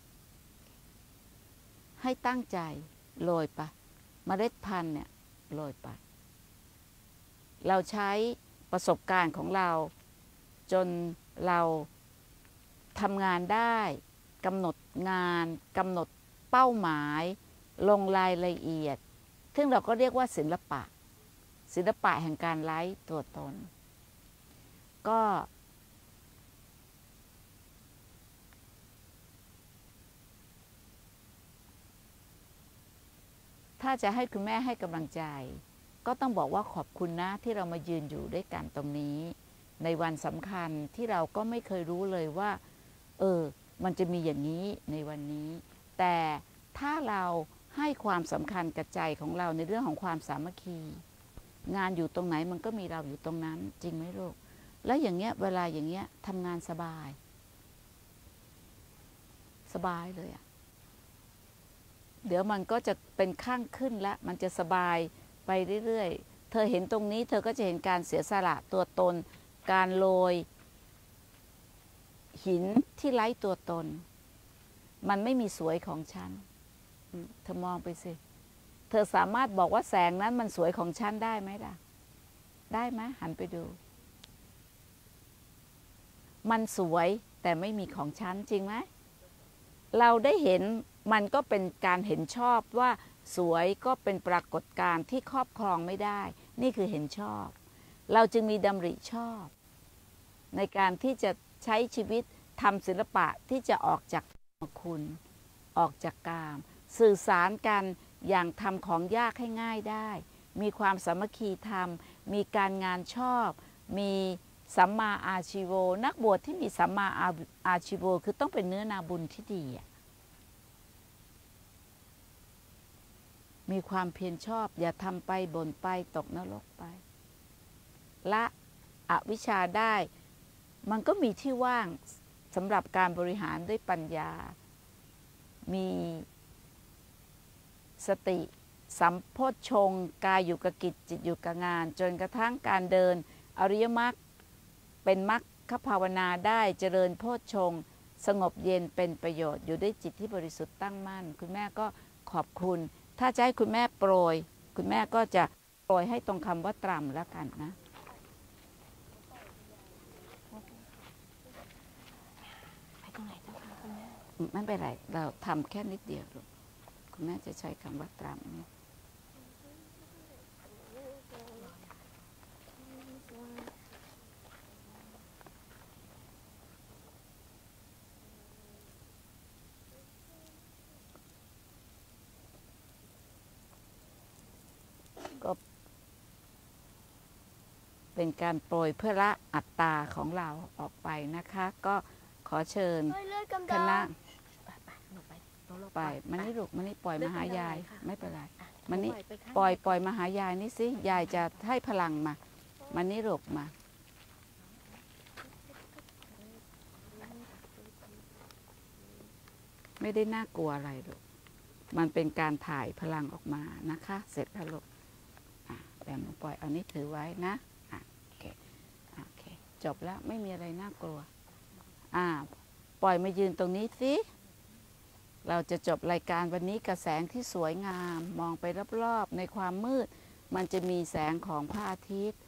ให้ตั้งใจโรยไปเมล็ดพันธุ์เนี่ยโรยไปเราใช้ประสบการณ์ของเราจนเราทำงานได้กำหนดงานกำหนดเป้าหมายลงรายละเอียดซึ่งเราก็เรียกว่าศิลปะแห่งการไร้ตัวตนก็ถ้าจะให้คุณแม่ให้กำลังใจก็ต้องบอกว่าขอบคุณนะที่เรามายืนอยู่ด้วยกันตรงนี้ในวันสำคัญที่เราก็ไม่เคยรู้เลยว่ามันจะมีอย่างนี้ในวันนี้แต่ถ้าเราให้ความสำคัญกับใจของเราในเรื่องของความสามัคคีงานอยู่ตรงไหนมันก็มีเราอยู่ตรงนั้นจริงไหมลูกแล้วอย่างเงี้ยเวลาอย่างเงี้ยทำงานสบายเลยอะเดี๋ยวมันก็จะเป็นข้างขึ้นแล้วมันจะสบายไปเรื่อยๆเธอเห็นตรงนี้เธอก็จะเห็นการเสียสละตัวตนการโรยหินที่ไร้ตัวตนมันไม่มีสวยของฉันเธอมองไปสิเธอสามารถบอกว่าแสงนั้นมันสวยของฉันได้ไหมล่ะได้ไหมหันไปดูมันสวยแต่ไม่มีของฉันจริงไหมเราได้เห็นมันก็เป็นการเห็นชอบว่าสวยก็เป็นปรากฏการณ์ที่ครอบครองไม่ได้นี่คือเห็นชอบเราจึงมีดำริชอบในการที่จะใช้ชีวิตทำศิลปะที่จะออกจากคุณออกจากกามสื่อสารกันอย่างทำของยากให้ง่ายได้มีความสามัคคีธรรมมีการงานชอบมีสัมมาอาชีโวนักบวชที่มีสัมมาอาชีโวคือต้องเป็นเนื้อนาบุญที่ดีมีความเพียรชอบอย่าทำไปบ่นไปตกนรกไปละอวิชชาได้มันก็มีที่ว่างสำหรับการบริหารด้วยปัญญามีสติสัมโพชฌงค์กายอยู่กับกิจจิตอยู่กับงานจนกระทั่งการเดินอริยมรรคเป็นมรรคภาวนาได้เจริญโพชฌงค์สงบเย็นเป็นประโยชน์อยู่ด้วยจิตที่บริสุทธิ์ตั้งมั่นคุณแม่ก็ขอบคุณถ้าจะให้คุณแม่โปรยคุณแม่ก็จะโปรยให้ตรงคำว่าตรำแล้วกันนะไปตรงไหนเจ้าค่ะคุณแม่ไม่เป็นไรเราทำแค่นิดเดียวลูกคุณแม่จะใช้คำว่าตรำก็เป็นการโปรยเพื่อละอัตตาของเราออกไปนะคะก็ขอเชิญคณะไปมันนี่ลูกมันนี่ปล่อยมาหายายไม่เป็นไรมันนี่ปล่อยมาหายายนี่สิยายจะให้พลังมามันนี่ลูกมาไม่ได้น่ากลัวอะไรลูกมันเป็นการถ่ายพลังออกมานะคะเสร็จแล้วลูกแบบปล่อยเอานี้ถือไว้นะโอเคจบแล้วไม่มีอะไรน่ากลัวปล่อยมายืนตรงนี้สิเราจะจบรายการวันนี้กับแสงที่สวยงามมองไปรอบๆในความมืดมันจะมีแสงของพระอาทิตย์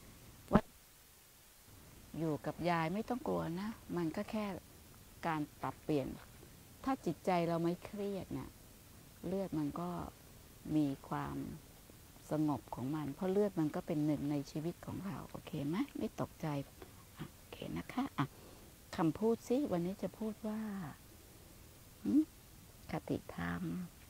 อยู่กับยายไม่ต้องกลัวนะมันก็แค่การปรับเปลี่ยนถ้าจิตใจเราไม่เครียดเนี่ยเลือดมันก็มีความสงบของมันเพราะเลือดมันก็เป็นหนึ่งในชีวิตของเราโอเคไหมไม่ตกใจโอเคนะคะคำพูดสิวันนี้จะพูดว่าคติธรรม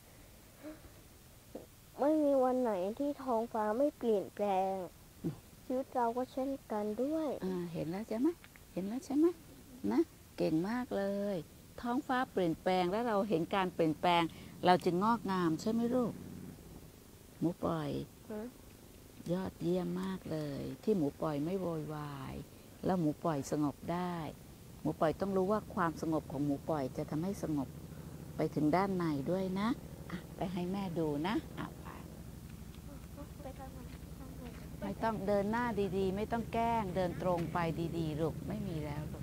ไม่มีวันไหนที่ท้องฟ้าไม่เปลี่ยนแปลงชีวิตเราก็เช่นกันด้วยเห็นแล้วใช่ไหมนะเก่งมากเลยท้องฟ้าเปลี่ยนแปลงแล้วเราเห็นการเปลี่ยนแปลงเราจึงงอกงามใช่ไหมลูกหมูปล่อยยอดเยี่ยมมากเลยที่หมูปล่อยไม่โวยวายแล้วหมูปล่อยสงบได้หมูปล่อยต้องรู้ว่าความสงบของหมูปล่อยจะทำให้สงบไปถึงด้านในด้วยนะไปให้แม่ดูนะไม่ต้องเดินหน้าดีๆไม่ต้องแกล้งเดินตรงไปดีๆลูกไม่มีแล้วลูก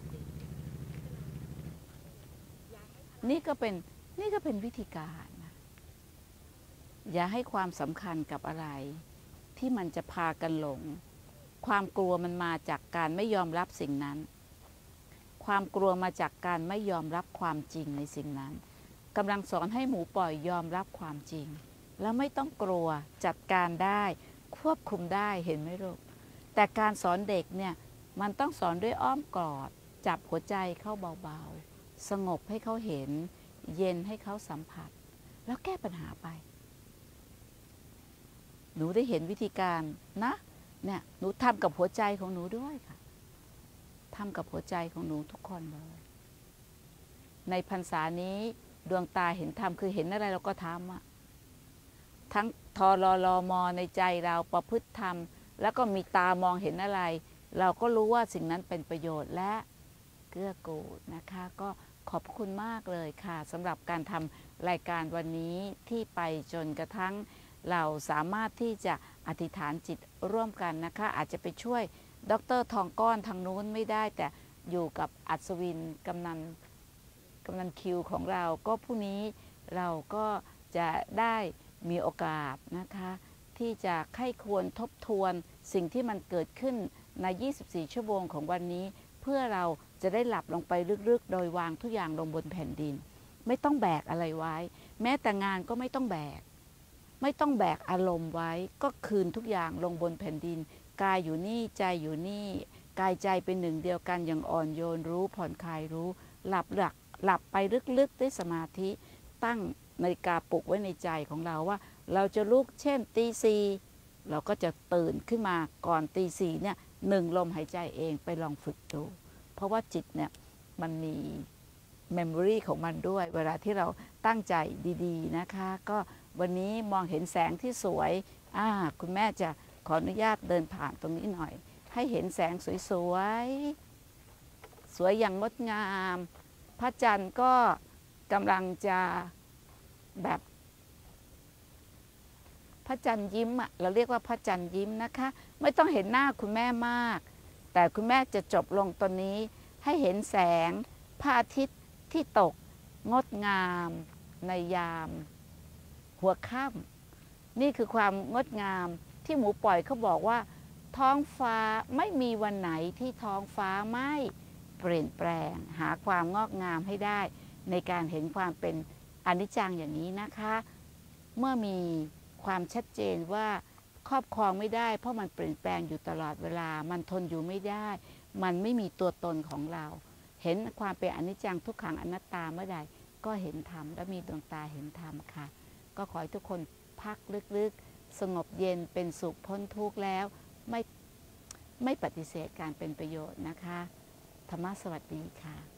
นี่ก็เป็นวิธีการนะอย่าให้ความสำคัญกับอะไรที่มันจะพากันหลงความกลัวมันมาจากการไม่ยอมรับสิ่งนั้นความกลัวมาจากการไม่ยอมรับความจริงในสิ่งนั้นกำลังสอนให้หมูปล่อยยอมรับความจริงแล้วไม่ต้องกลัวจัดการได้ควบคุมได้เห็นไหมลูกแต่การสอนเด็กเนี่ยมันต้องสอนด้วยอ้อมกอดจับหัวใจเข้าเบาๆสงบให้เขาเห็นเย็นให้เขาสัมผัสแล้วแก้ปัญหาไปหนูได้เห็นวิธีการนะเนี่ยหนูทำกับหัวใจของหนูด้วยค่ะทำกับหัวใจของหนูทุกคนเลยในพรรษานี้ดวงตาเห็นธรรมคือเห็นอะไรเราก็ทำทั้งทรลมในใจเราประพฤติธรรมแล้วก็มีตามองเห็นอะไรเราก็รู้ว่าสิ่งนั้นเป็นประโยชน์และเกื้อกูลนะคะก็ขอบคุณมากเลยค่ะสำหรับการทำรายการวันนี้ที่ไปจนกระทั่งเราสามารถที่จะอธิษฐานจิตร่วมกันนะคะอาจจะไปช่วยดร.ทองก้อนทางนู้นไม่ได้แต่อยู่กับอัศวินกำนันคิวของเราก็พรุ่งนี้เราก็จะได้มีโอกาสนะคะที่จะไข้ควรทบทวนสิ่งที่มันเกิดขึ้นใน24ชั่วโมงของวันนี้เพื่อเราจะได้หลับลงไปลึกๆโดยวางทุกอย่างลงบนแผ่นดินไม่ต้องแบกอะไรไว้แม้แต่งานก็ไม่ต้องแบกอารมณ์ไว้ก็คืนทุกอย่างลงบนแผ่นดินกายอยู่นี่ใจอยู่นี่กายใจเป็นหนึ่งเดียวกันอย่างอ่อนโยนรู้ผ่อนคลายรู้หลับไปลึกๆด้วยสมาธิตั้งนาฬิกาปลุกไว้ในใจของเราว่าเราจะลุกเช่นตีสี่เราก็จะตื่นขึ้นมาก่อนตีสี่เนี่ย1 ลมหายใจเองไปลองฝึกดูเพราะว่าจิตเนี่ยมันมีเมมโมรีของมันด้วยเวลาที่เราตั้งใจดีๆนะคะก็วันนี้มองเห็นแสงที่สวยคุณแม่จะขออนุญาตเดินผ่านตรงนี้หน่อยให้เห็นแสงสวยอย่างงดงามพระจันทร์ก็กำลังจะแบบพระจันทร์ยิ้มเราเรียกว่าพระจันทร์ยิ้มนะคะไม่ต้องเห็นหน้าคุณแม่มากแต่คุณแม่จะจบลงตอนนี้ให้เห็นแสงพระอาทิตย์ที่ตกงดงามในยามหัวค่ำนี่คือความงดงามที่หมูปล่อยเขาบอกว่าท้องฟ้าไม่มีวันไหนที่ท้องฟ้าไม่เปลี่ยนแปลงหาความงอกงามให้ได้ในการเห็นความเป็นอนิจจังอย่างนี้นะคะเมื่อมีความชัดเจนว่าครอบครองไม่ได้เพราะมันเปลี่ยนแปลงอยู่ตลอดเวลามันทนอยู่ไม่ได้มันไม่มีตัวตนของเราเห็นความเป็นอนิจจังทุกขังอนัตตาเมื่อใดก็เห็นธรรมและมีดวงตาเห็นธรรมค่ะก็ขอให้ทุกคนพักลึกๆสงบเย็นเป็นสุขพ้นทุกข์แล้วไม่ปฏิเสธการเป็นประโยชน์นะคะธรรมะสวัสดีค่ะ